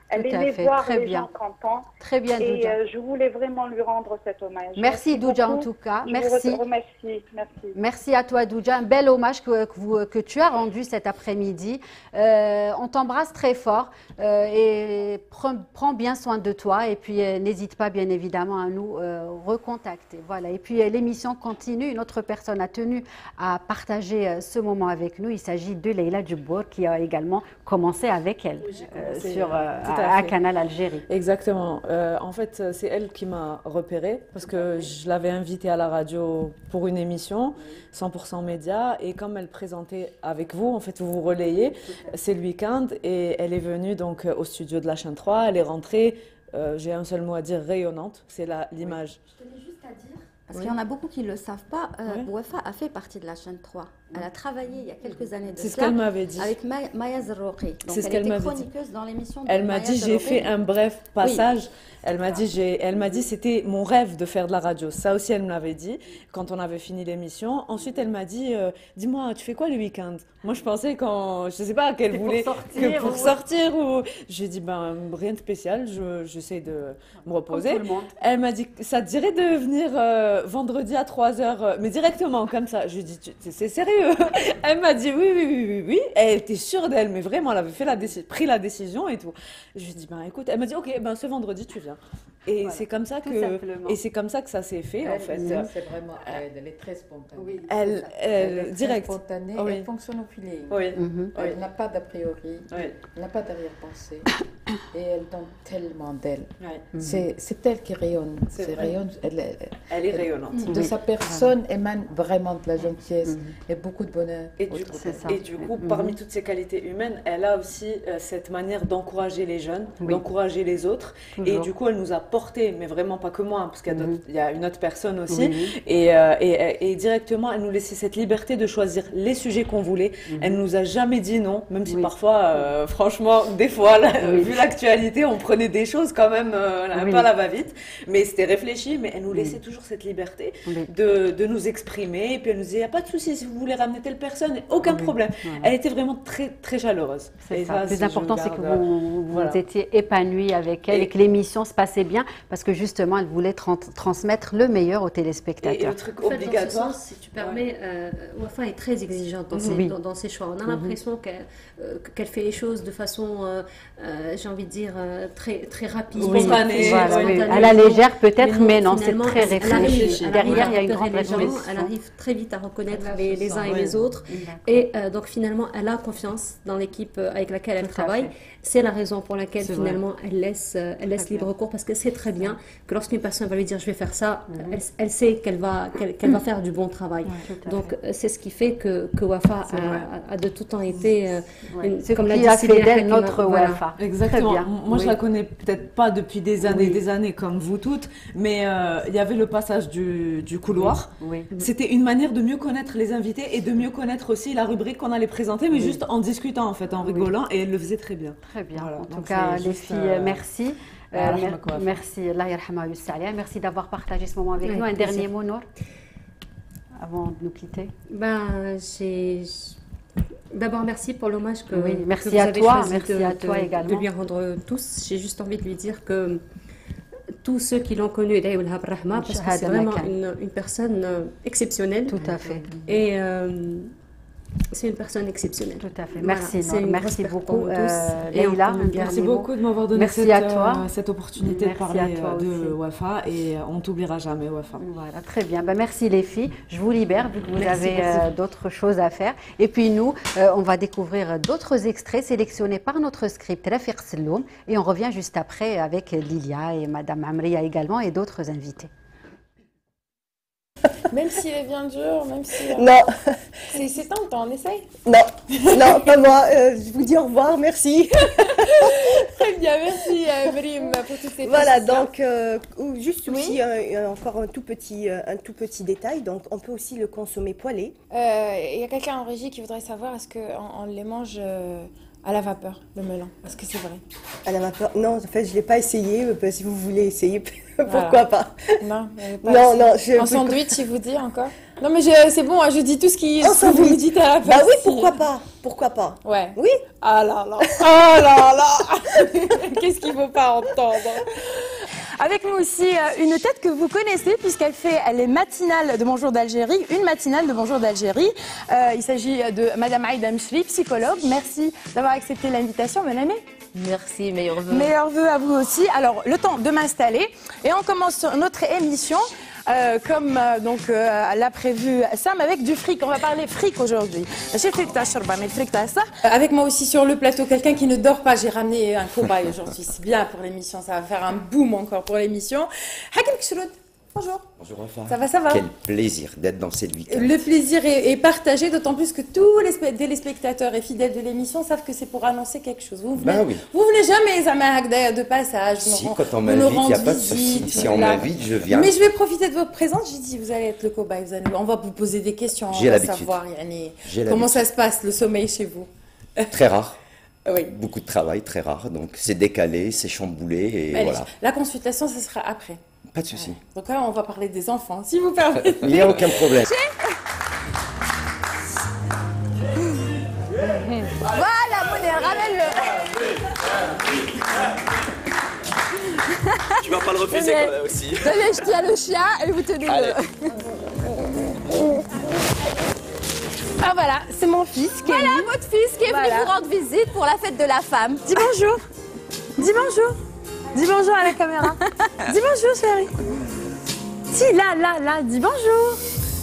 Elle Tout à aimait fait, voir très les bien. gens contents. Très bien, Et Douja. je voulais vraiment lui rendre cet hommage. Merci Douja en beaucoup. tout cas. Je Merci. vous remercie. Merci. Merci à toi Douja. Un bel hommage que tu as rendu cet après-midi. On t'embrasse très fort et prends bien soin de toi. Et puis n'hésite pas bien évidemment à nous recontacter. Voilà. Et puis l'émission continue. Une autre personne a tenu à partager ce moment avec nous. Il s'agit de Leïla Djoubour qui a également commencé avec elle à Canal Algérie. Exactement. En fait, c'est elle qui m'a repérée parce que je l'avais invitée à la radio pour une émission 100% média et comme elle présentait avec vous, en fait, vous vous relayez, c'est le week-end et elle est venue donc au studio de la chaîne 3, elle est rentrée, j'ai un seul mot à dire, rayonnante, c'est l'image. Je tenais juste à dire, parce qu'il y en a beaucoup qui ne le savent pas, Wafa a fait partie de la chaîne 3. Elle a travaillé il y a quelques années de C'est ce cela qu'elle m'avait dit. avec Maya Zerrouki. C'est ce qu'elle m'avait dit. Chroniqueuse dans l'émission de Elle m'a Maya dit, j'ai Zerrouki. fait un bref passage. Elle m'a dit, c'était mon rêve de faire de la radio. Ça aussi, elle me l'avait dit quand on avait fini l'émission. Ensuite, elle m'a dit, dis-moi, tu fais quoi le week-end? Moi, je pensais je sais pas, qu'elle voulait que pour sortir ou. J'ai dit, ben, rien de spécial. J'essaie de me reposer. Comme tout le monde. Elle m'a dit, ça te dirait de venir vendredi à 3h, mais directement, comme ça. Je lui ai dit, c'est sérieux? Elle m'a dit, oui. Elle était sûre d'elle, mais vraiment, elle avait pris la décision et tout. Je lui ai dit, ben, écoute, elle m'a dit, ok, ben, ce vendredi, tu viens. Et Voilà, c'est comme ça que ça s'est fait en fait. C'est vraiment elle est très spontanée. Oui, Elle est direct. très spontanée, Oui. elle fonctionne au feeling. Oui. Elle n'a pas d'a priori, Oui. elle n'a pas d'arrière-pensée et elle donne tellement d'elle. Oui. C'est elle qui rayonne. C'est vrai. Rayonne, Elle est rayonnante. de sa personne émane vraiment de la gentillesse et beaucoup de bonheur. Et du, C'est ça. et du coup, parmi toutes ces qualités humaines, elle a aussi cette manière d'encourager les jeunes, d'encourager les autres. Toujours. Et du coup, elle nous a porté, mais vraiment pas que moi, hein, parce qu'il y a, il y a une autre personne aussi. Oui. Et directement, elle nous laissait cette liberté de choisir les sujets qu'on voulait. Elle nous a jamais dit non, même si parfois, franchement, des fois, vu l'actualité, on prenait des choses quand même un peu à la va-vite. Mais c'était réfléchi, mais elle nous laissait toujours cette liberté de nous exprimer. Et puis elle nous disait, il n'y a pas de souci si vous voulez ramener telle personne, aucun problème. Elle était vraiment très, très chaleureuse. C'est Et ça. Le plus important, c'est que vous voilà. étiez épanouis avec elle et que l'émission se passait bien parce que justement, elle voulait transmettre le meilleur aux Et téléspectateurs. le truc En fait, obligatoire. dans ce sens, si tu permets, Wafa est très exigeante dans ses choix. On a l'impression qu'elle fait les choses de façon, j'ai envie de dire, très, très rapide. Spontanée. Voilà, Oui. à la légère peut-être, mais non, c'est finalement, très elle réfléchi. arrive Derrière, il y a une à grande repérer les gens, réflexion. elle arrive très vite à reconnaître Elle a ce les uns sens, et les autres. Et donc finalement, elle a confiance dans l'équipe avec laquelle elle Tout à travaille. fait. C'est la raison pour laquelle C'est finalement elle laisse libre cours parce que c'est très bien que lorsqu'une personne va lui dire je vais faire ça, elle sait qu'elle va faire du bon travail. Donc c'est ce qui fait que Wafa a de tout temps été C'est comme l'a qui dit a fait Célia d'elle Hakima, notre voilà. Wafa. Exactement. Très bien. Moi, je la connais peut-être pas depuis des années comme vous toutes, mais il y avait le passage du couloir. Oui. C'était une manière de mieux connaître les invités et de mieux connaître aussi la rubrique qu'on allait présenter, mais juste en discutant en fait, en rigolant, et elle le faisait très bien. Très bien. Voilà, En tout donc cas, c'est les juste, filles, merci. Allah yarhamak Wafa. Merci, Allah yarhamha Yussa'lia. Merci d'avoir partagé ce moment avec nous. Un plaisir. dernier mot, Nour, avant de nous quitter. D'abord, merci pour l'hommage que, Oui, merci que vous à avez toi, choisi merci à toi également. de lui rendre tous. J'ai juste envie de lui dire que tous ceux qui l'ont connu, parce que c'est vraiment une personne exceptionnelle. Tout à fait. Et c'est une personne exceptionnelle. Tout à fait. Voilà, Merci, c'est Nour. une Merci grosse perte beaucoup. pour nous tous. Et Leïla, on peut un nous dernier Merci mot. beaucoup de m'avoir donné Merci à toi. cette opportunité Merci de parler à toi de aussi. Wafa et on t'oubliera jamais Wafa. Voilà, très bien. Ben, merci les filles. Je vous libère vu que vous Merci, avez merci. d'autres choses à faire. Et puis nous, on va découvrir d'autres extraits sélectionnés par notre script Rafiq Selloum. Et on revient juste après avec Lilia et Madame Amria également et d'autres invités. Même s'il est bien dur, même si... Non, C'est tentant, on essaye. non, pas moi. Je vous dis au revoir, merci. Très bien, merci Brim pour toutes ces Voilà, précisions. donc juste aussi encore un tout petit détail. Donc on peut aussi le consommer poêlé. Il y a quelqu'un en régie qui voudrait savoir est-ce qu'on les mange à la vapeur, le melon? Est-ce que c'est vrai? À la vapeur. Non, en fait, je l'ai pas essayé. Si vous voulez essayer, pourquoi pas. Non, Non, non. En sandwich, il vous dit encore? Non mais c'est bon, je dis tout ce que vous me dites à la place. Bah oui, pourquoi pas? Pourquoi pas? Ouais. Oui. Ah là là. Oh là là. Qu'est-ce qu'il ne faut pas entendre? Avec nous aussi une tête que vous connaissez puisqu'elle fait les matinales de Bonjour d'Algérie, une matinale de Bonjour d'Algérie. Il s'agit de Madame Aïda Mchri, psychologue. Merci d'avoir accepté l'invitation, bonne année. Merci, meilleurs vœux. Meilleurs vœux à vous aussi. Alors, le temps de m'installer et on commence notre émission. Comme l'a prévu Sam avec du fric. On va parler fric aujourd'hui. Avec moi aussi sur le plateau, quelqu'un qui ne dort pas. J'ai ramené un cobaye aujourd'hui. C'est bien pour l'émission. Ça va faire un boom encore pour l'émission. Hakim Kshroud. Bonjour. Bonjour Wafa. Ça va, ça va. Quel plaisir d'être dans cette week-end. Le plaisir est partagé, d'autant plus que tous les téléspectateurs et fidèles de l'émission savent que c'est pour annoncer quelque chose. Vous venez jamais de passage. Si, quand on m'invite, il n'y a pas de souci. Si on m'invite, je viens. Mais je vais profiter de votre présence. J'ai dit, vous allez être le cobaye. On va vous poser des questions. J'ai l'habitude. Savoir comment ça se passe, le sommeil chez vous. Très rare. Oui. Beaucoup de travail, très rare. Donc c'est décalé, c'est chamboulé et allez, voilà. La consultation, ce sera après. Pas de souci. Donc là, on va parler des enfants, si vous permettez. Il n'y a aucun problème. Voilà, Mounir, ramène-le. Tu vas pas le refuser quand même aussi. Tenez, je tiens le chien et vous tenez le... Ah voilà, c'est mon fils qui est voilà, votre fils qui est venu vous rendre visite pour la fête de la femme. Dis bonjour. Dis bonjour. Dis bonjour à la caméra. Dis bonjour, chérie. Si, là, dis bonjour.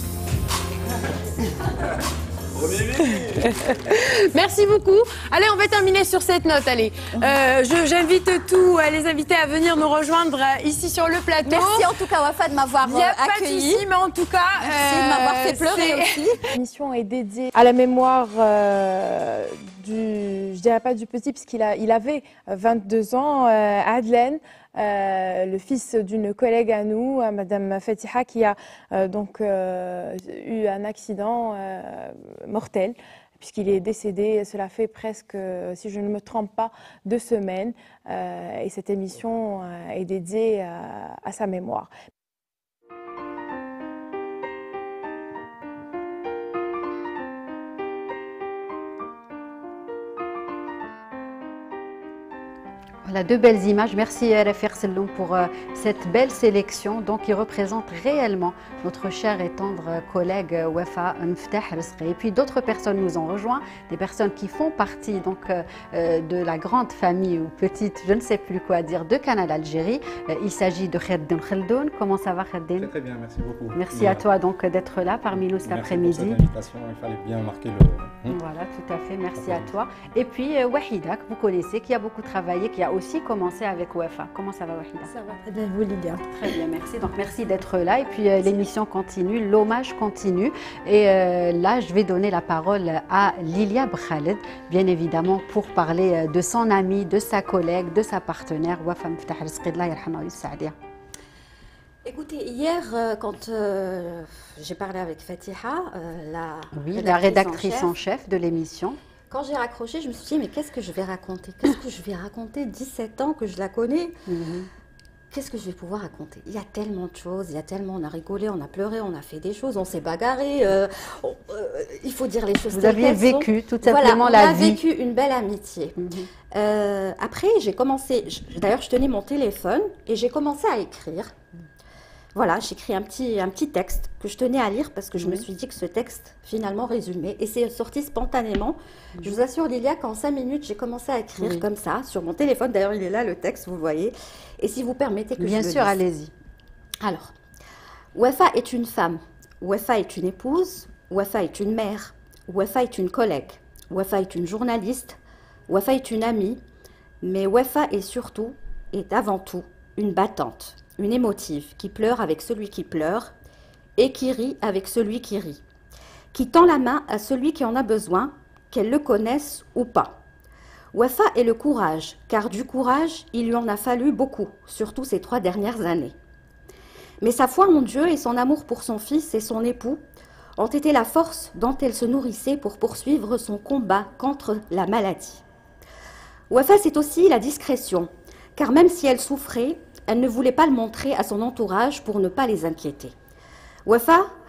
Merci beaucoup. Allez, on va terminer sur cette note. Allez, j'invite tous les invités à venir nous rejoindre ici sur le plateau. Merci en tout cas, Wafa, de m'avoir accueilli. Pas de souci, mais en tout cas, merci de m'avoir fait pleurer aussi. L'émission est dédiée à la mémoire je dirais pas du petit, puisqu'il avait 22 ans, Adlen. Le fils d'une collègue à nous, Madame Fatiha, qui a eu un accident mortel, puisqu'il est décédé, cela fait presque, si je ne me trompe pas, 2 semaines. Et cette émission est dédiée à sa mémoire. Voilà, 2 belles images. Merci RFR Selloum pour cette belle sélection. Donc, il représente réellement notre cher et tendre collègue Wafa Mftah Rizqi. Et puis, d'autres personnes nous ont rejoints, des personnes qui font partie de la grande famille ou petite, je ne sais plus quoi dire, de Canal Algérie. Il s'agit de Khaddin Khaldoun. Comment ça va, Khaddin? Très bien, merci beaucoup. Merci à toi donc d'être là parmi nous cet après-midi. Merci pour cette invitation, il fallait bien marquer le... Voilà, tout à fait, merci à toi. Et puis, Wahida, que vous connaissez, qui a beaucoup travaillé, qui a aussi commencé avec Wafa. Comment ça va, Wahida? Ça va, très bien, vous Lydia. Très bien, merci. Donc, merci d'être là. Et puis, l'émission continue, l'hommage continue. Et là, je vais donner la parole à Lilia Bkhaled, bien évidemment, pour parler de son amie, de sa collègue, de sa partenaire, Wafa Mftah Rizqi. Allah yarhamha wa yas'adia. Écoutez, hier, quand j'ai parlé avec Fatiha, la rédactrice en chef de l'émission, quand j'ai raccroché, je me suis dit, mais qu'est-ce que je vais raconter? Qu'est-ce que je vais raconter? 17 ans que je la connais. Qu'est-ce que je vais pouvoir raconter? Il y a tellement de choses, on a rigolé, on a pleuré, on a fait des choses, on s'est bagarré. Il faut dire les choses. Vous aviez vécu tout simplement la vie. On a vécu une belle amitié. Après, j'ai commencé, d'ailleurs, je tenais mon téléphone et j'ai commencé à écrire. Voilà, j'écris un petit texte que je tenais à lire parce que je me suis dit que ce texte finalement résumait et c'est sorti spontanément. Je vous assure Lilia qu'en 5 minutes j'ai commencé à écrire comme ça sur mon téléphone. D'ailleurs il est là le texte, vous le voyez. Et si vous permettez que bien je le sûr, lise. allez-y. Alors, Wafa est une femme, Wafa est une épouse, Wafa est une mère, Wafa est une collègue, Wafa est une journaliste, Wafa est une amie, mais Wafa est surtout, est avant tout, une battante. Une émotive qui pleure avec celui qui pleure et qui rit avec celui qui rit, qui tend la main à celui qui en a besoin, qu'elle le connaisse ou pas. Wafa est le courage, car du courage, il lui en a fallu beaucoup, surtout ces 3 dernières années. Mais sa foi en Dieu et son amour pour son fils et son époux ont été la force dont elle se nourrissait pour poursuivre son combat contre la maladie. Wafa, c'est aussi la discrétion, car même si elle souffrait, elle ne voulait pas le montrer à son entourage pour ne pas les inquiéter. Wafa,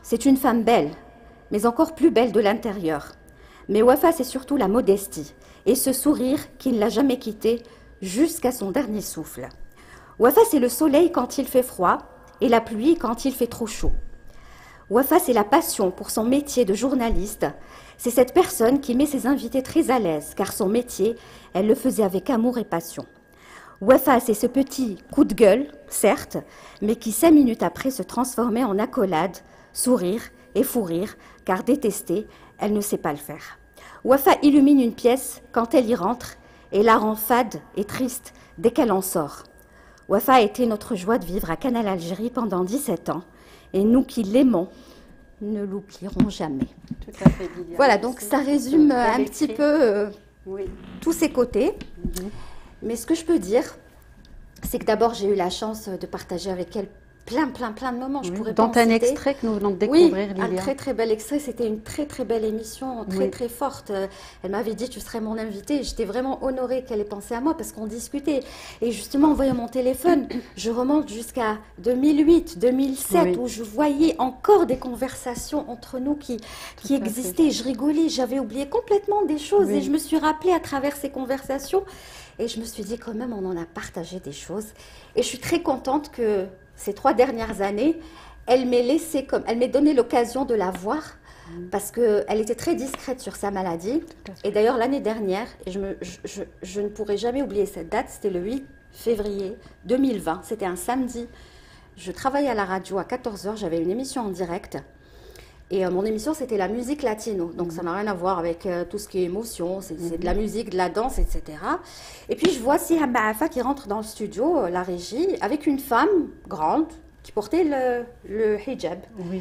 c'est une femme belle, mais encore plus belle de l'intérieur. Mais Wafa, c'est surtout la modestie et ce sourire qui ne l'a jamais quittée jusqu'à son dernier souffle. Wafa, c'est le soleil quand il fait froid et la pluie quand il fait trop chaud. Wafa, c'est la passion pour son métier de journaliste. C'est cette personne qui met ses invités très à l'aise, car son métier, elle le faisait avec amour et passion. Wafa, c'est ce petit coup de gueule, certes, mais qui 5 minutes après se transformait en accolade, sourire et fou rire, car détester, elle ne sait pas le faire. Wafa illumine une pièce quand elle y rentre et la rend fade et triste dès qu'elle en sort. Wafa a été notre joie de vivre à Canal Algérie pendant 17 ans et nous qui l'aimons ne l'oublierons jamais. Tout à fait, Lilia. Voilà, donc ça résume un petit peu oui. tous ces côtés. Mais ce que je peux dire, c'est que d'abord j'ai eu la chance de partager avec elle plein de moments. Je pourrais dont pas en un citer. extrait que nous venons de découvrir, oui, Lilia. un très bel extrait. C'était une très belle émission, très forte. Elle m'avait dit tu serais mon invitée. J'étais vraiment honorée qu'elle ait pensé à moi parce qu'on discutait. Et justement, en voyant mon téléphone, je remonte jusqu'à 2008, 2007, où je voyais encore des conversations entre nous qui existaient. Je rigolais, j'avais oublié complètement des choses et je me suis rappelée à travers ces conversations. Et je me suis dit quand même, on en a partagé des choses. Et je suis très contente que ces 3 dernières années, elle m'ait donné l'occasion de la voir parce qu'elle était très discrète sur sa maladie. Et d'ailleurs, l'année dernière, et je ne pourrai jamais oublier cette date, c'était le 8 février 2020. C'était un samedi. Je travaillais à la radio à 14h, j'avais une émission en direct. Et mon émission, c'était la musique latino. Donc, ça n'a rien à voir avec tout ce qui est émotion. C'est de la musique, de la danse, etc. Et puis, je vois Siham Baafa qui rentre dans le studio, la régie, avec une femme grande qui portait le hijab.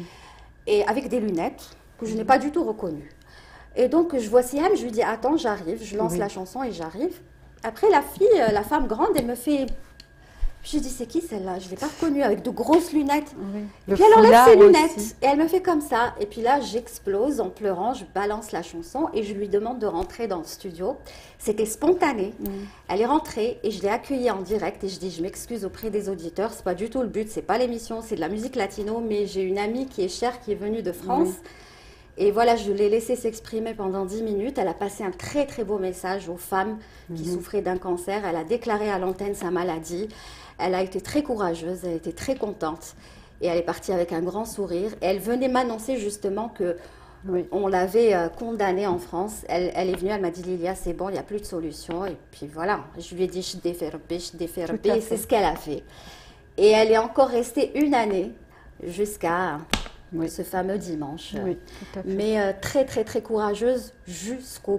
Et avec des lunettes que je n'ai pas du tout reconnues. Et donc, je vois Siham, je lui dis, attends, j'arrive. Je lance la chanson et j'arrive. Après, la femme grande, elle me fait... J'ai dit, c'est qui celle-là? Je ne l'ai pas reconnue, avec de grosses lunettes. Et puis elle enlève ses lunettes et elle me fait comme ça. Et puis là, j'explose en pleurant, je balance la chanson et je lui demande de rentrer dans le studio. C'était spontané. Elle est rentrée et je l'ai accueillie en direct et je dis, je m'excuse auprès des auditeurs, c'est pas du tout le but, c'est pas l'émission, c'est de la musique latino, mais j'ai une amie qui est chère, qui est venue de France. Et voilà, je l'ai laissée s'exprimer pendant 10 minutes. Elle a passé un très beau message aux femmes qui souffraient d'un cancer. Elle a déclaré à l'antenne sa maladie. Elle a été très courageuse, elle était très contente. Et elle est partie avec un grand sourire. Et elle venait m'annoncer justement que on l'avait condamnée en France. Elle est venue, elle m'a dit, Lilia, c'est bon, il n'y a plus de solution. Et puis voilà, je lui ai dit, je défais, et c'est ce qu'elle a fait. Et elle est encore restée 1 année jusqu'à... ce fameux dimanche. Mais très courageuse jusqu'au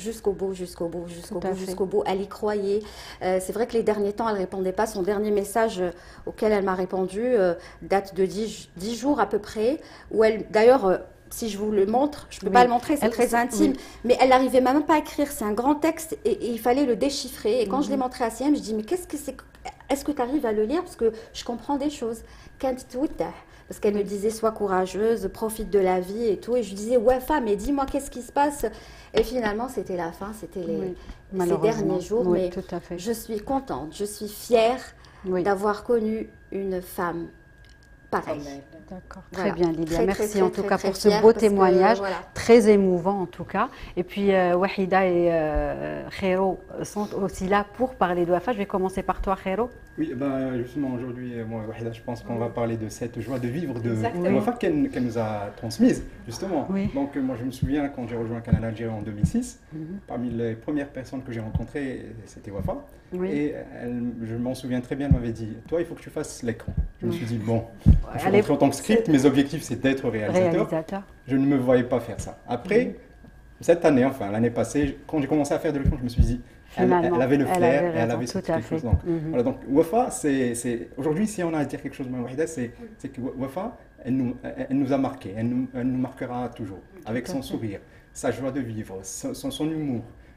bout. Elle y croyait. C'est vrai que les derniers temps, elle ne répondait pas. Son dernier message auquel elle m'a répondu date de 10 jours à peu près. Où elle, d'ailleurs, si je vous le montre, je ne peux pas le montrer, c'est très intime, mais elle n'arrivait même pas à écrire. C'est un grand texte et il fallait le déchiffrer. Et quand je l'ai montré à Siem, je dis, mais qu'est-ce que c'est? Est-ce que tu arrives à le lire? Parce que je comprends des choses. Parce qu'elle me disait, sois courageuse, profite de la vie et tout. Et je lui disais, ouais, femme, mais dis-moi, qu'est-ce qui se passe? Et finalement, c'était la fin, c'était ces derniers jours. Mais je suis contente, je suis fière d'avoir connu une femme pareille. D'accord, très bien Lilia, merci en tout cas pour ce beau témoignage, très émouvant en tout cas. Et puis Wahida et Khairo sont aussi là pour parler de Wafa. Je vais commencer par toi Khairo. Oui, justement aujourd'hui, moi Wahida, je pense qu'on va parler de cette joie de vivre de Wafa qu'elle nous a transmise justement. Donc moi je me souviens quand j'ai rejoint Canal Algérie en 2006, parmi les premières personnes que j'ai rencontrées, c'était Wafa. Et je m'en souviens très bien, elle m'avait dit, toi il faut que tu fasses l'écran. Je me suis dit, bon, je suis rentré en tant que script, mes objectifs c'est d'être réalisateur. Je ne me voyais pas faire ça. Après, cette année, enfin l'année passée, quand j'ai commencé à faire de l'écran, je me suis dit, elle avait le flair et elle avait quelque chose. Donc, voilà, donc Wafa, aujourd'hui, si on a à dire quelque chose de Wahida, c'est que Wafa, elle nous a marqué, elle nous marquera toujours, avec son sourire, sa joie de vivre, son humour,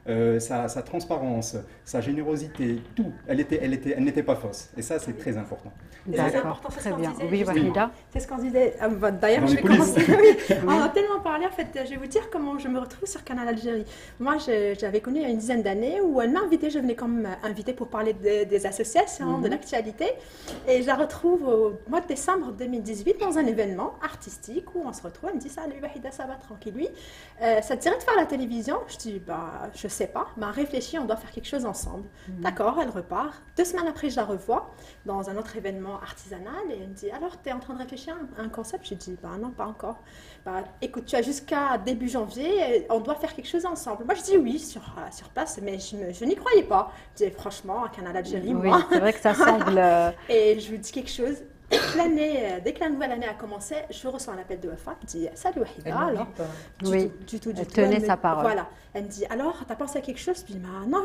sa transparence, sa générosité, tout. Elle n'était pas fausse. Et ça, c'est très important. D'accord, très bien. Oui, Wahida. C'est ce qu'on disait. D'ailleurs, je vais commencer. Oui, on a tellement parlé. En fait, je vais vous dire comment je me retrouve sur Canal Algérie. Moi, j'avais connu il y a une dizaine d'années où elle m'a invitée. Je venais comme invitée pour parler des associations, de l'actualité. Et je la retrouve au mois de décembre 2018 dans un événement artistique où on se retrouve. Elle me dit: salut Wahida, ça va tranquille. Oui. Ça te dirait de faire la télévision? Je dis: bah, je sais pas. Mais réfléchis, on doit faire quelque chose ensemble. D'accord, elle repart. 2 semaines après, je la revois dans un autre événement artisanal et elle me dit: alors, tu es en train de réfléchir à un concept? Je dis: bah non, pas encore. Bah, écoute, tu as jusqu'à début janvier, on doit faire quelque chose ensemble. Moi, je dis oui sur place, mais je n'y croyais pas. Je dis: franchement, à Canal Algérie, oui, moi. C'est vrai que ça semble. Et je lui dis quelque chose. Dès que la nouvelle année a commencé, je reçois un appel de Wafa qui dit: salut Wahida. Alors, oui, du tout. Elle tenait sa parole. Voilà. Elle me dit: alors, t'as pensé à quelque chose? Je dis: bah, non,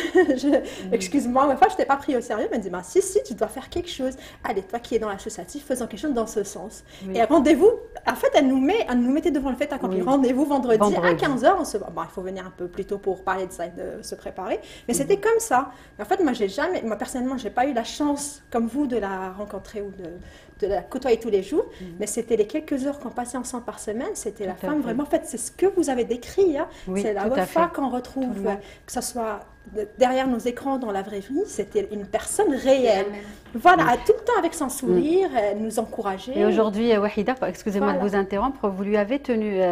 excuse-moi, Wafa, je t'ai pas pris au sérieux. Elle me dit: bah, si, tu dois faire quelque chose. Allez, toi qui es dans l'associatif, faisons quelque chose dans ce sens. Oui. Et rendez-vous, en fait, elle nous mettait devant le fait accompli. Oui. Rendez-vous vendredi à 15h. Bon, il faut venir un peu plus tôt pour parler de ça et de se préparer. Mais c'était comme ça. Mais en fait, moi, personnellement, j'ai pas eu la chance, comme vous, de la rencontrer ou de la côtoyer tous les jours, mais c'était les quelques heures qu'on passait ensemble par semaine, c'était la femme vraiment, en fait, c'est ce que vous avez décrit, hein. Oui, c'est la Wafa qu'on retrouve, que ce soit derrière nos écrans dans la vraie vie, c'était une personne réelle. Voilà, tout le temps avec son sourire, elle nous encourageait. Et aujourd'hui, Wahida, excusez-moi de vous interrompre, vous lui avez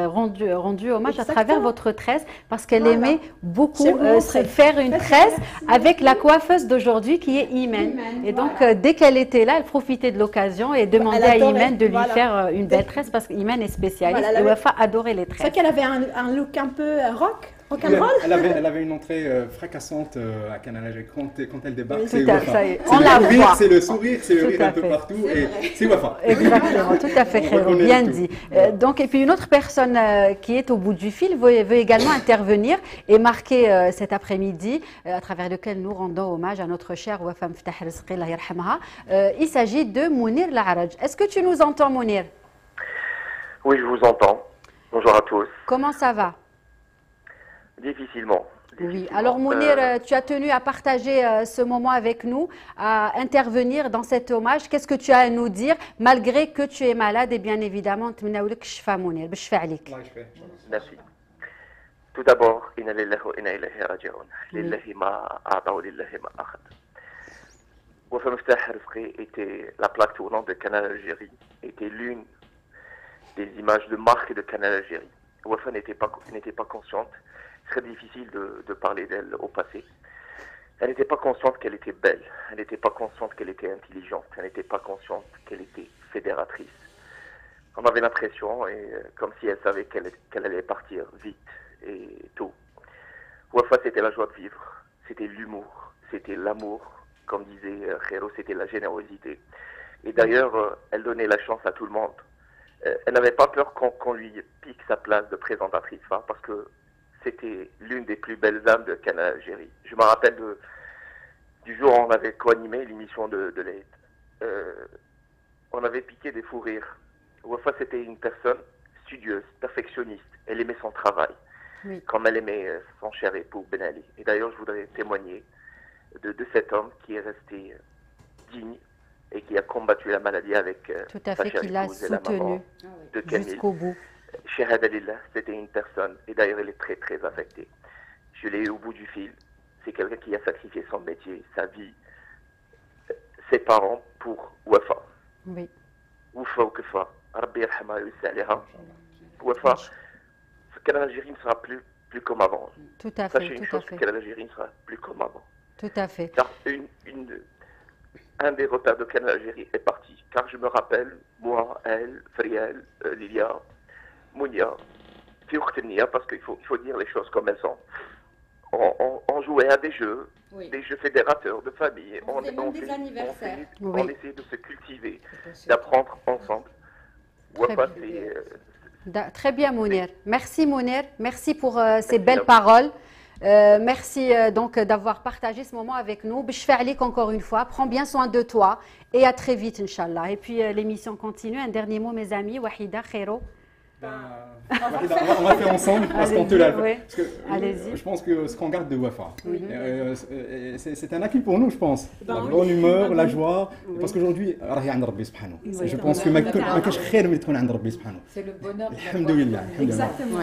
rendu hommage à travers votre tresse, parce qu'elle aimait beaucoup faire une tresse avec la coiffeuse d'aujourd'hui qui est Imen. Et donc, dès qu'elle était là, elle profitait de l'occasion et demandait à Imen de lui faire une belle tresse, parce qu'Imen est spécialiste. Et Wafa adorait les tresses. C'est qu'elle avait un look un peu rock. Elle avait une entrée fracassante à Canal Algérie quand elle débarque. Oui, ça y est. On la voit. C'est le sourire, c'est le rire un peu partout et c'est Wafa. Exactement, tout à fait, bien dit. Donc, et puis une autre personne qui est au bout du fil veut également intervenir et marquer cet après-midi à travers lequel nous rendons hommage à notre chère Wafa Mftah Rizqi, Allah yarhamha. Il s'agit de Mounir Laharaj. Est-ce que tu nous entends, Mounir? Oui, je vous entends. Bonjour à tous. Comment ça va? Difficilement. Oui, alors Mounir, tu as tenu à partager ce moment avec nous, à intervenir dans cet hommage. Qu'est-ce que tu as à nous dire, malgré que tu es malade et bien évidemment, merci. Tout d'abord, inna lillahi wa inna ilayhi raji'un. Lillahi ma a'ta wa lillahi ma akhad. Wafa Mftah Rizqi était la plaque tournante de Canal Algérie, était l'une des images de marque de Canal Algérie. Wafa n'était pas consciente. Très difficile de parler d'elle au passé. Elle n'était pas consciente qu'elle était belle, elle n'était pas consciente qu'elle était intelligente, elle n'était pas consciente qu'elle était fédératrice. On avait l'impression, comme si elle savait qu'elle allait partir vite et tôt. Wafa, c'était la joie de vivre, c'était l'humour, c'était l'amour, comme disait Khero, c'était la générosité. Et d'ailleurs, elle donnait la chance à tout le monde. Elle n'avait pas peur qu'on lui pique sa place de présentatrice, parce que c'était l'une des plus belles âmes de Canal Algérie. Je me rappelle du jour où on avait co-animé l'émission de l'Aïd. On avait piqué des fous rires. Wafa, c'était une personne studieuse, perfectionniste. Elle aimait son travail, comme elle aimait son cher époux Ben Ali. Et d'ailleurs, je voudrais témoigner de cet homme qui est resté digne et qui a combattu la maladie avec sa chère épouse et la maman de Camille. Jusqu'au bout. Shahad Alillah, c'était une personne, et d'ailleurs elle est très très affectée. Je l'ai eu au bout du fil. C'est quelqu'un qui a sacrifié son métier, sa vie, ses parents pour Wafa. Oui. Wafa ou Kefa, Rabbi yarhama wa yusaliha. Wafa, Canal Algérie ne sera plus comme avant. Tout à fait. Sachez une chose, Canal Algérie ne sera plus comme avant. Tout à fait. Car un des repères de Canal Algérie est parti. Car je me rappelle, moi, elle, Friel, Lilia, Mounia, parce qu'il faut dire les choses comme elles sont. On jouait à des jeux fédérateurs de famille. On des anniversaires. On essayait de se cultiver, d'apprendre ensemble. Très bien, Mounir. Merci, Mounir. Merci pour ces belles paroles. Merci donc d'avoir partagé ce moment avec nous. Bishfa'alik encore une fois. Prends bien soin de toi et à très vite, Inch'Allah. Et puis l'émission continue. Un dernier mot, mes amis. Wahida, Khero. On va faire ensemble parce qu'on te l'a fait. Allez-y. Je pense que ce qu'on garde de Wafa, c'est un acquis pour nous, je pense. La bonne humeur, la joie. Parce qu'aujourd'hui, je pense que c'est le bonheur. Alhamdoulilah. Exactement.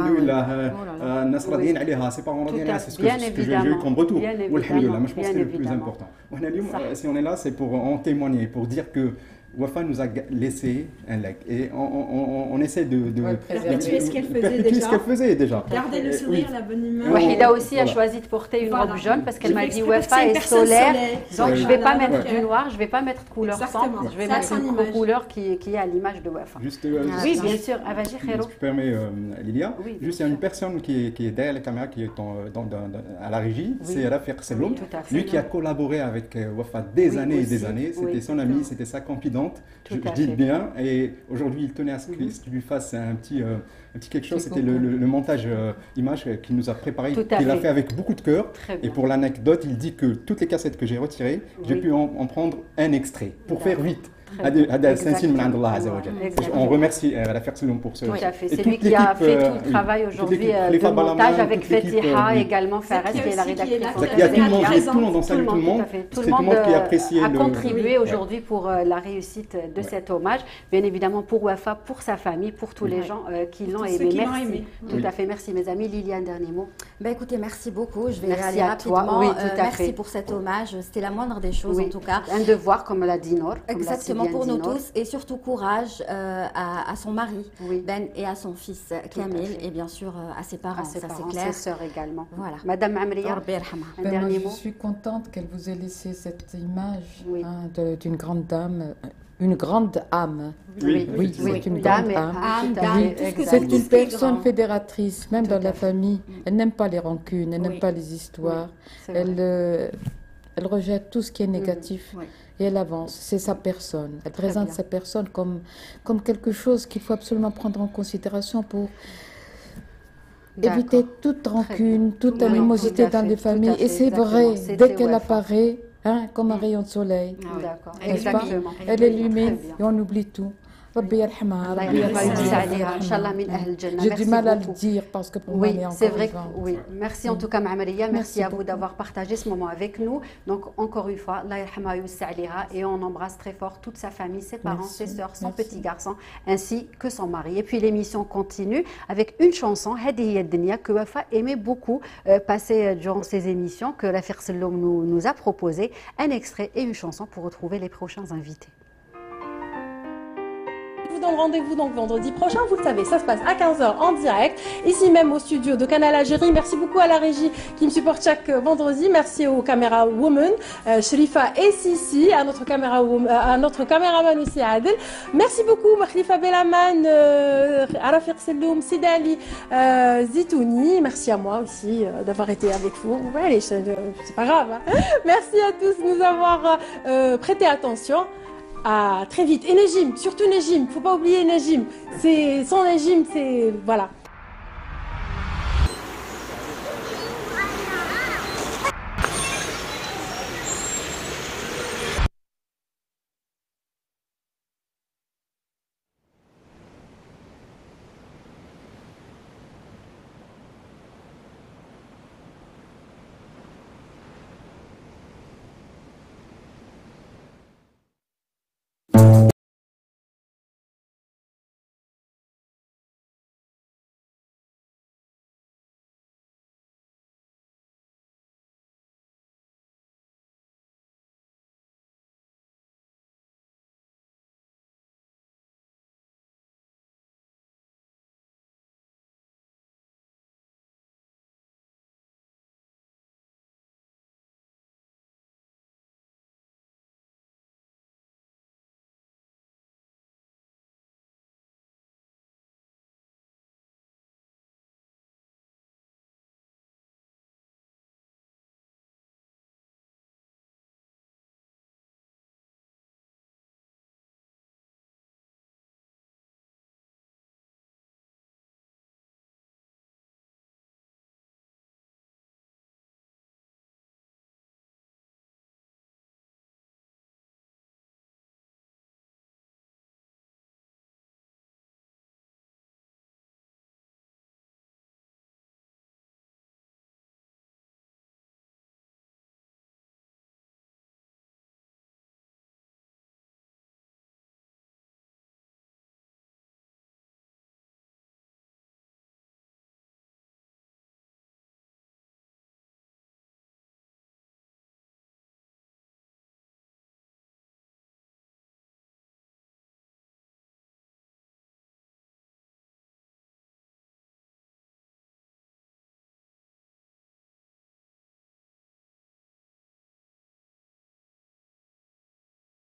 C'est pas c'est ce que j'ai eu comme retour. Alhamdoulilah, je pense que c'est le plus important. Si on est là, c'est pour en témoigner, pour dire que Wafa nous a laissé un leg et on essaie de perpétuer ce qu'elle faisait déjà. Garder le sourire, la bonne humeur. Wahida aussi a choisi de porter une robe jaune parce qu'elle m'a dit Wafa est solaire, donc je ne vais pas mettre du noir, je ne vais pas mettre couleur sombre, je vais mettre une couleur qui est à l'image de Wafa. Oui, bien sûr. Si tu permets, Lilia, juste il y a une personne qui est derrière la caméra, qui est à la régie, c'est Rafiq Selloum, lui qui a collaboré avec Wafa des années et des années, c'était son ami, c'était sa confidente. Je dis bien, et aujourd'hui il tenait à ce que tu lui fasses un petit quelque chose. C'était le montage image qu'il nous a préparé, qu'il a fait avec beaucoup de cœur. Et pour l'anecdote, il dit que toutes les cassettes que j'ai retirées, j'ai pu en prendre un extrait pour faire vite. On remercie Rafiq Selloum pour ce. Tout à fait. C'est lui qui a fait tout le travail aujourd'hui de montage avec Fetiha, également Fares qui est la rédactrice. Il y a tout le monde dans salle, tout le monde qui apprécié a contribué aujourd'hui pour la réussite de cet hommage. Bien évidemment pour Wafa, pour sa famille, pour tous les gens qui l'ont aimé. Merci. Tout à fait. Merci mes amis. Liliane, dernier mot. Écoutez, merci beaucoup. Je vais aller rapidement. Merci pour cet hommage. C'était la moindre des choses en tout cas. Un devoir comme l'a dit Nour. Exactement. Pour nous tous et surtout courage à son mari Ben et à son fils Kamil et bien sûr à ses parents, ça c'est clair. Ses sœurs également. Voilà. Madame Amria, un dernier mot. Je suis contente qu'elle vous ait laissé cette image d'une grande dame. Une grande âme. Oui, c'est une grande âme. C'est une personne fédératrice, même dans la famille. Elle n'aime pas les rancunes, elle n'aime pas les histoires. Elle rejette tout ce qui est négatif. Et elle avance, c'est sa personne. Elle présente sa personne comme quelque chose qu'il faut absolument prendre en considération pour éviter toute rancune, toute animosité dans les familles. Et c'est vrai, dès qu'elle apparaît, comme un rayon de soleil, exactement. Elle illumine et on oublie tout. J'ai du mal à le dire parce que pour moi, il est encore c'est vrai. Merci en tout cas, Maria. Merci à vous d'avoir partagé ce moment avec nous. Donc, encore une fois, et on embrasse très fort toute sa famille, ses parents, ses sœurs, son petit garçon, ainsi que son mari. Et puis, l'émission continue avec une chanson, Hadiya Dunya, que Wafa aimait beaucoup passer durant ses émissions, que Rafiq Selloum nous a proposé. Un extrait et une chanson pour retrouver les prochains invités. vous donne rendez-vous donc vendredi prochain. Vous le savez, ça se passe à 15h en direct, ici même au studio de Canal Algérie. Merci beaucoup à la régie qui me supporte chaque vendredi. Merci aux caméras women, Shrifa et Sissi, à notre caméraman aussi Adel. Merci beaucoup Khalifa Belaman, Rafiq Selloum, Sidali, Zitouni. Merci à moi aussi d'avoir été avec vous. Allez, c'est pas grave. Hein. Merci à tous de nous avoir prêté attention. À très vite. Et Nejim, surtout Nejim, faut pas oublier Nejim. C'est son Nejim, c'est voilà.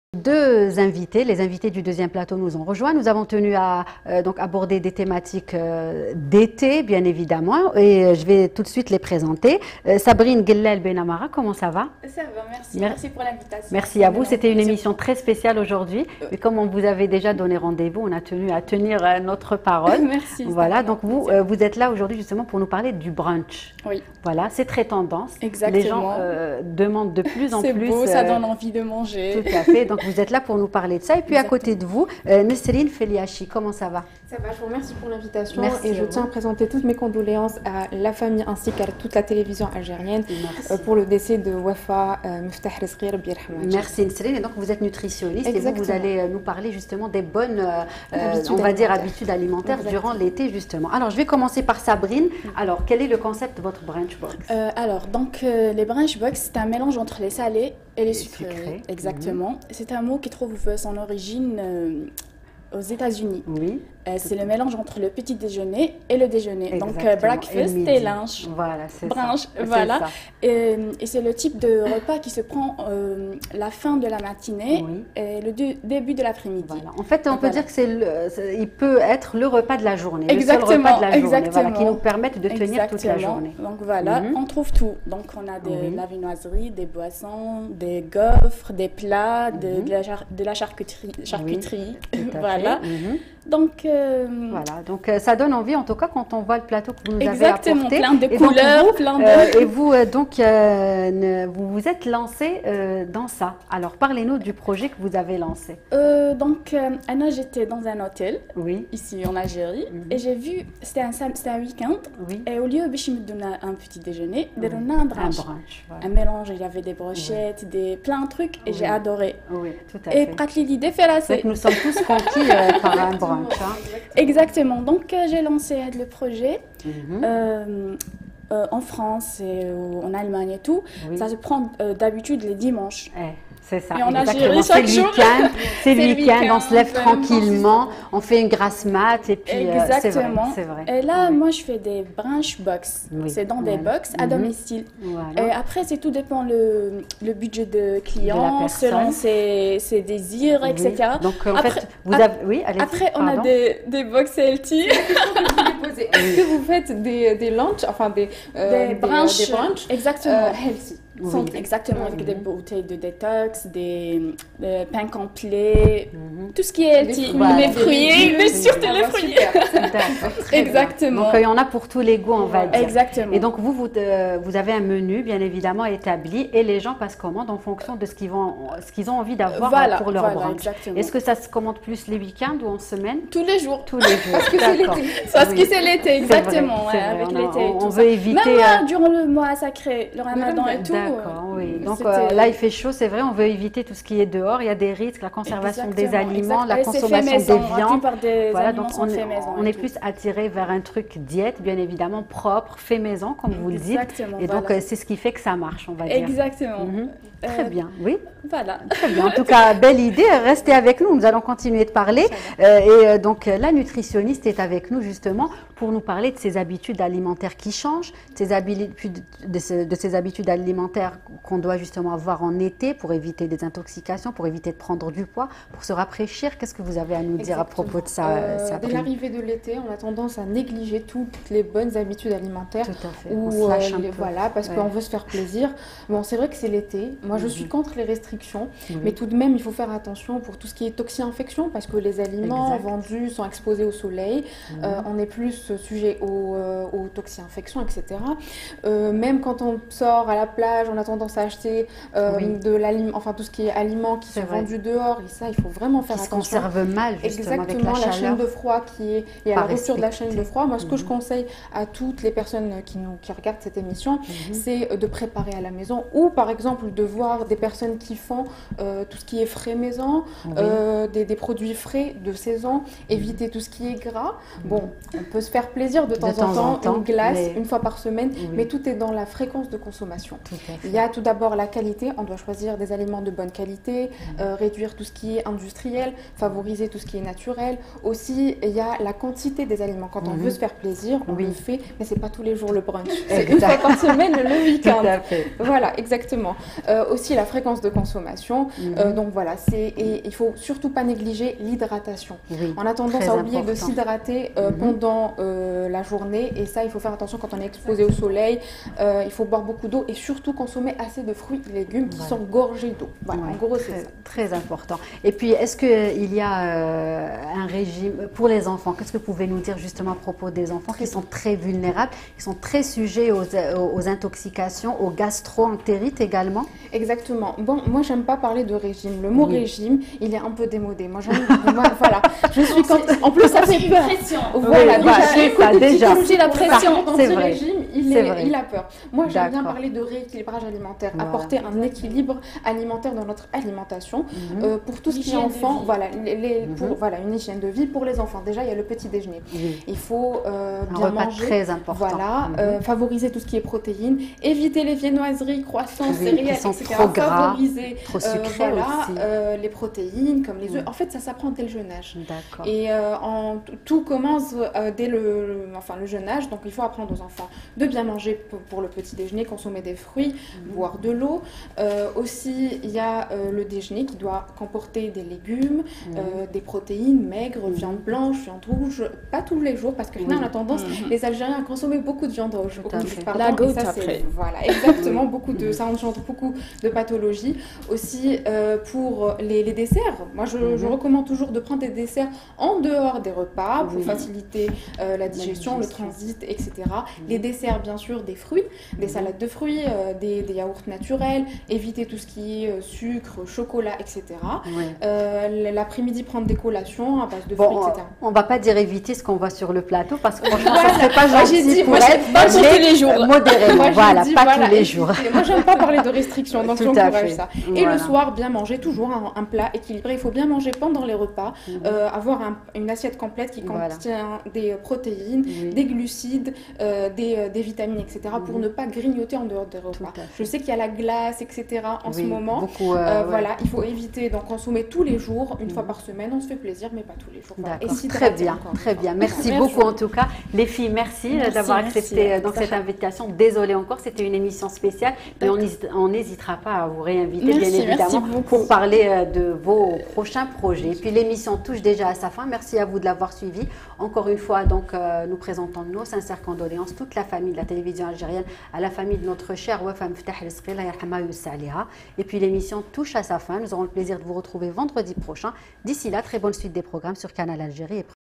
Deux invités, les invités du deuxième plateau nous ont rejoints. Nous avons tenu à donc aborder des thématiques d'été, bien évidemment, et je vais tout de suite les présenter. Sabrine Guellel Benamara, comment ça va? Ça va, merci. Merci pour l'invitation. Merci à vous. C'était une émission très spéciale aujourd'hui. Et comme on vous avait déjà donné rendez-vous, on a tenu à tenir notre parole. Merci. Voilà, donc vous êtes là aujourd'hui justement pour nous parler du brunch. Oui. Voilà, c'est très tendance. Exactement. Les gens demandent de plus en plus. C'est beau, ça donne envie de manger. Tout à fait. Donc vous êtes là pour nous parler de ça. Et puis à côté de vous, Nesrine Feliachi, comment ça va? Ça va, je vous remercie pour l'invitation. Merci et je tiens à présenter toutes mes condoléances à la famille ainsi qu'à toute la télévision algérienne pour le décès de Wafa Miftah Rizqir Birhamad. Merci Nesrine. Et donc vous êtes nutritionniste. Exactement. Et vous allez nous parler justement des bonnes habitudes alimentaires durant l'été justement. Alors je vais commencer par Sabrine. Alors quel est le concept de votre brunch box? Les brunch box, c'est un mélange entre les salés et les sucreries. Exactement. C'est un mot qui trouve son origine aux États-Unis. Oui. C'est le mélange entre le petit déjeuner et le déjeuner. Exactement. Donc breakfast et lunch. Voilà, c'est brunch, ça. voilà. Ça. Et c'est le type de repas qui se prend la fin de la matinée et le début de l'après-midi. Voilà. En fait, on peut dire que il peut être le repas de la journée. Exactement. Le seul repas de la journée, Exactement. voilà, qui nous permettent de tenir toute la journée. Donc voilà, on trouve tout. Donc on a de la viennoiserie, des boissons, des gaufres, des plats, de la charcuterie. Voilà. Donc voilà, donc ça donne envie en tout cas quand on voit le plateau que vous nous avez apporté. Exactement, plein de couleurs, plein de... et vous vous vous êtes lancé dans ça. Alors parlez-nous du projet que vous avez lancé. Anna, j'étais dans un hôtel ici en Algérie et j'ai vu, c'était un week-end et au lieu de me donner un petit déjeuner, de donner un brunch. Voilà. Un mélange, il y avait des brochettes, plein de trucs et j'ai adoré. Oui, tout à fait. Et pratiquement l'idée fait la nous sommes tous conquis par un brunch. Exactement. Donc j'ai lancé le projet en France et en Allemagne et tout. Ça se prend d'habitude les dimanches. C'est ça, et on exactement. C'est le week-end, on se lève tranquillement, on fait une grasse mat et puis exactement. C'est vrai. Et là, moi, je fais des brunch box. C'est dans des box à domicile. Et après, c'est tout dépend le budget de client, selon ses désirs, etc. Donc, en fait, vous avez... Après, on a des box healthy. Est-ce que vous faites des lunchs, enfin des brunchs exactement. Healthy? Exactement, avec des bouteilles de détox, des pains complets, tout ce qui est healthy, les fruits, mais surtout les fruits. Exactement. Donc il y en a pour tous les goûts, on va dire. Exactement. Et donc vous avez un menu bien évidemment établi et les gens passent commande en fonction de ce qu'ils ont envie d'avoir pour leur brunch. Est-ce que ça se commande plus les week-ends ou en semaine? Tous les jours. Tous les jours. Parce que c'est l'été. Parce que c'est l'été, exactement. Avec l'été. On veut éviter. Même durant le mois sacré, le ramadan et tout. D'accord, oui. Donc là, il fait chaud, c'est vrai, on veut éviter tout ce qui est dehors. Il y a des risques, la conservation des aliments, la consommation des viandes. Voilà, donc on est plus attiré vers un truc diète, bien évidemment, propre, fait maison, comme vous le dites. Et donc, c'est ce qui fait que ça marche, on va dire. Exactement. Très bien, oui. Voilà. Très bien. En tout cas, belle idée. Restez avec nous, nous allons continuer de parler. Et donc, la nutritionniste est avec nous justement pour nous parler de ses habitudes alimentaires qui changent, de ses habitudes alimentaires qu'on doit justement avoir en été pour éviter des intoxications, pour éviter de prendre du poids, pour se rafraîchir. Qu'est-ce que vous avez à nous dire à propos de ça, Sabrine? Dès l'arrivée de l'été, on a tendance à négliger toutes les bonnes habitudes alimentaires. Tout à fait. On se lâche un peu. Voilà, parce qu'on veut se faire plaisir. Bon, c'est vrai que c'est l'été. Moi, je suis contre les restrictions, mais tout de même, il faut faire attention pour tout ce qui est toxi-infection, parce que les aliments vendus sont exposés au soleil. On est plus sujet aux toxi-infections, etc. Même quand on sort à la plage, on a tendance à acheter de l'aliment, enfin tout ce qui est aliments qui sont vendus dehors. Et ça, il faut vraiment faire attention. Qui se conserve mal, justement, exactement, avec la chaîne de froid et à la rupture de la chaîne de froid. Moi, ce que je conseille à toutes les personnes qui regardent cette émission, c'est de préparer à la maison, ou par exemple de voir des personnes qui font tout ce qui est frais maison, des produits frais de saison, éviter tout ce qui est gras. Bon, on peut se faire plaisir de temps en temps, une glace une fois par semaine, mais tout est dans la fréquence de consommation. Il y a tout d'abord la qualité, on doit choisir des aliments de bonne qualité, réduire tout ce qui est industriel, favoriser tout ce qui est naturel. Aussi, il y a la quantité des aliments. Quand on veut se faire plaisir, on le fait, mais c'est pas tous les jours le brunch. C'est une fois par semaine, le week-end. Voilà, exactement. Aussi la fréquence de consommation. Donc voilà, et il faut surtout pas négliger l'hydratation. On a tendance à oublier de s'hydrater pendant la journée, et ça, il faut faire attention quand on est exposé au soleil. Il faut boire beaucoup d'eau et surtout consommer assez de fruits et légumes qui sont gorgés d'eau. Voilà, en gros, c'est ça. Très important. Et puis, est-ce qu'il y a un régime pour les enfants? Qu'est-ce que vous pouvez nous dire justement à propos des enfants qui sont très vulnérables, qui sont très sujets aux intoxications, aux gastro-entérites également? Exactement. Bon, moi, j'aime pas parler de régime. Le mot régime, il est un peu démodé. Moi, voilà. Je suis en plus, ça fait peur. Voilà, déjà. La pression dans ce régime, il a peur. Moi, j'aime bien parler de rééquilibrage alimentaire, apporter un équilibre alimentaire dans notre alimentation pour tout ce qui est enfant. Voilà, une hygiène de vie pour les enfants. Déjà, il y a le petit déjeuner. Il faut bien manger. Très important. Voilà, favoriser tout ce qui est protéines, éviter les viennoiseries, croissants, céréales, etc. Trop gras, favoriser trop sucré aussi. Les protéines comme les œufs. En fait, ça s'apprend dès le jeune âge. Et tout commence dès le jeune âge. Donc, il faut apprendre aux enfants de bien manger pour le petit déjeuner, consommer des fruits, boire de l'eau. Aussi, il y a le déjeuner qui doit comporter des légumes, des protéines maigres, viande blanche, viande rouge, pas tous les jours, parce que on a tendance, les Algériens, à consommer beaucoup de viande rouge. La goutte après. Voilà, exactement. Ça engendre beaucoup de pathologies. Aussi, pour les desserts, moi, je recommande toujours de prendre des desserts en dehors des repas pour faciliter la digestion, le transit, etc. Les desserts, bien sûr, des fruits, des salades de fruits, des yaourts naturels, éviter tout ce qui est sucre, chocolat, etc. L'après-midi, prendre des collations à base de fruits, etc. On ne va pas dire éviter ce qu'on voit sur le plateau, parce que franchement, ça ne serait pas gentil pour être, pas tous les jours. Modérément, pas tous les jours. Moi, j'aime pas parler de restrictions, donc j'encourage ça. Et le soir, bien manger, toujours un plat équilibré. Il faut bien manger pendant les repas, avoir une assiette complète qui contient des protéines, des glucides, des vitamines, etc. pour ne pas grignoter en dehors des repas. Je sais qu'il y a la glace, etc. en ce moment. Voilà, il faut éviter d'en consommer tous les jours, une fois par semaine. On se fait plaisir, mais pas tous les jours. D'accord. Très bien, très bien. Merci beaucoup en tout cas. Les filles, merci d'avoir accepté cette invitation. Désolée encore, c'était une émission spéciale, mais on n'hésitera pas à vous réinviter, bien évidemment, pour parler de vos prochains projets. Et puis l'émission touche déjà à sa fin. Merci à vous de l'avoir suivi. Encore une fois, donc, nous présentons nos sincères condoléances, toute la famille de la télévision algérienne, à la famille de notre cher Wafa Mftah El Sqi, Allah yarhamha wa yussa aliha. Et puis l'émission touche à sa fin. Nous aurons le plaisir de vous retrouver vendredi prochain. D'ici là, très bonne suite des programmes sur Canal Algérie.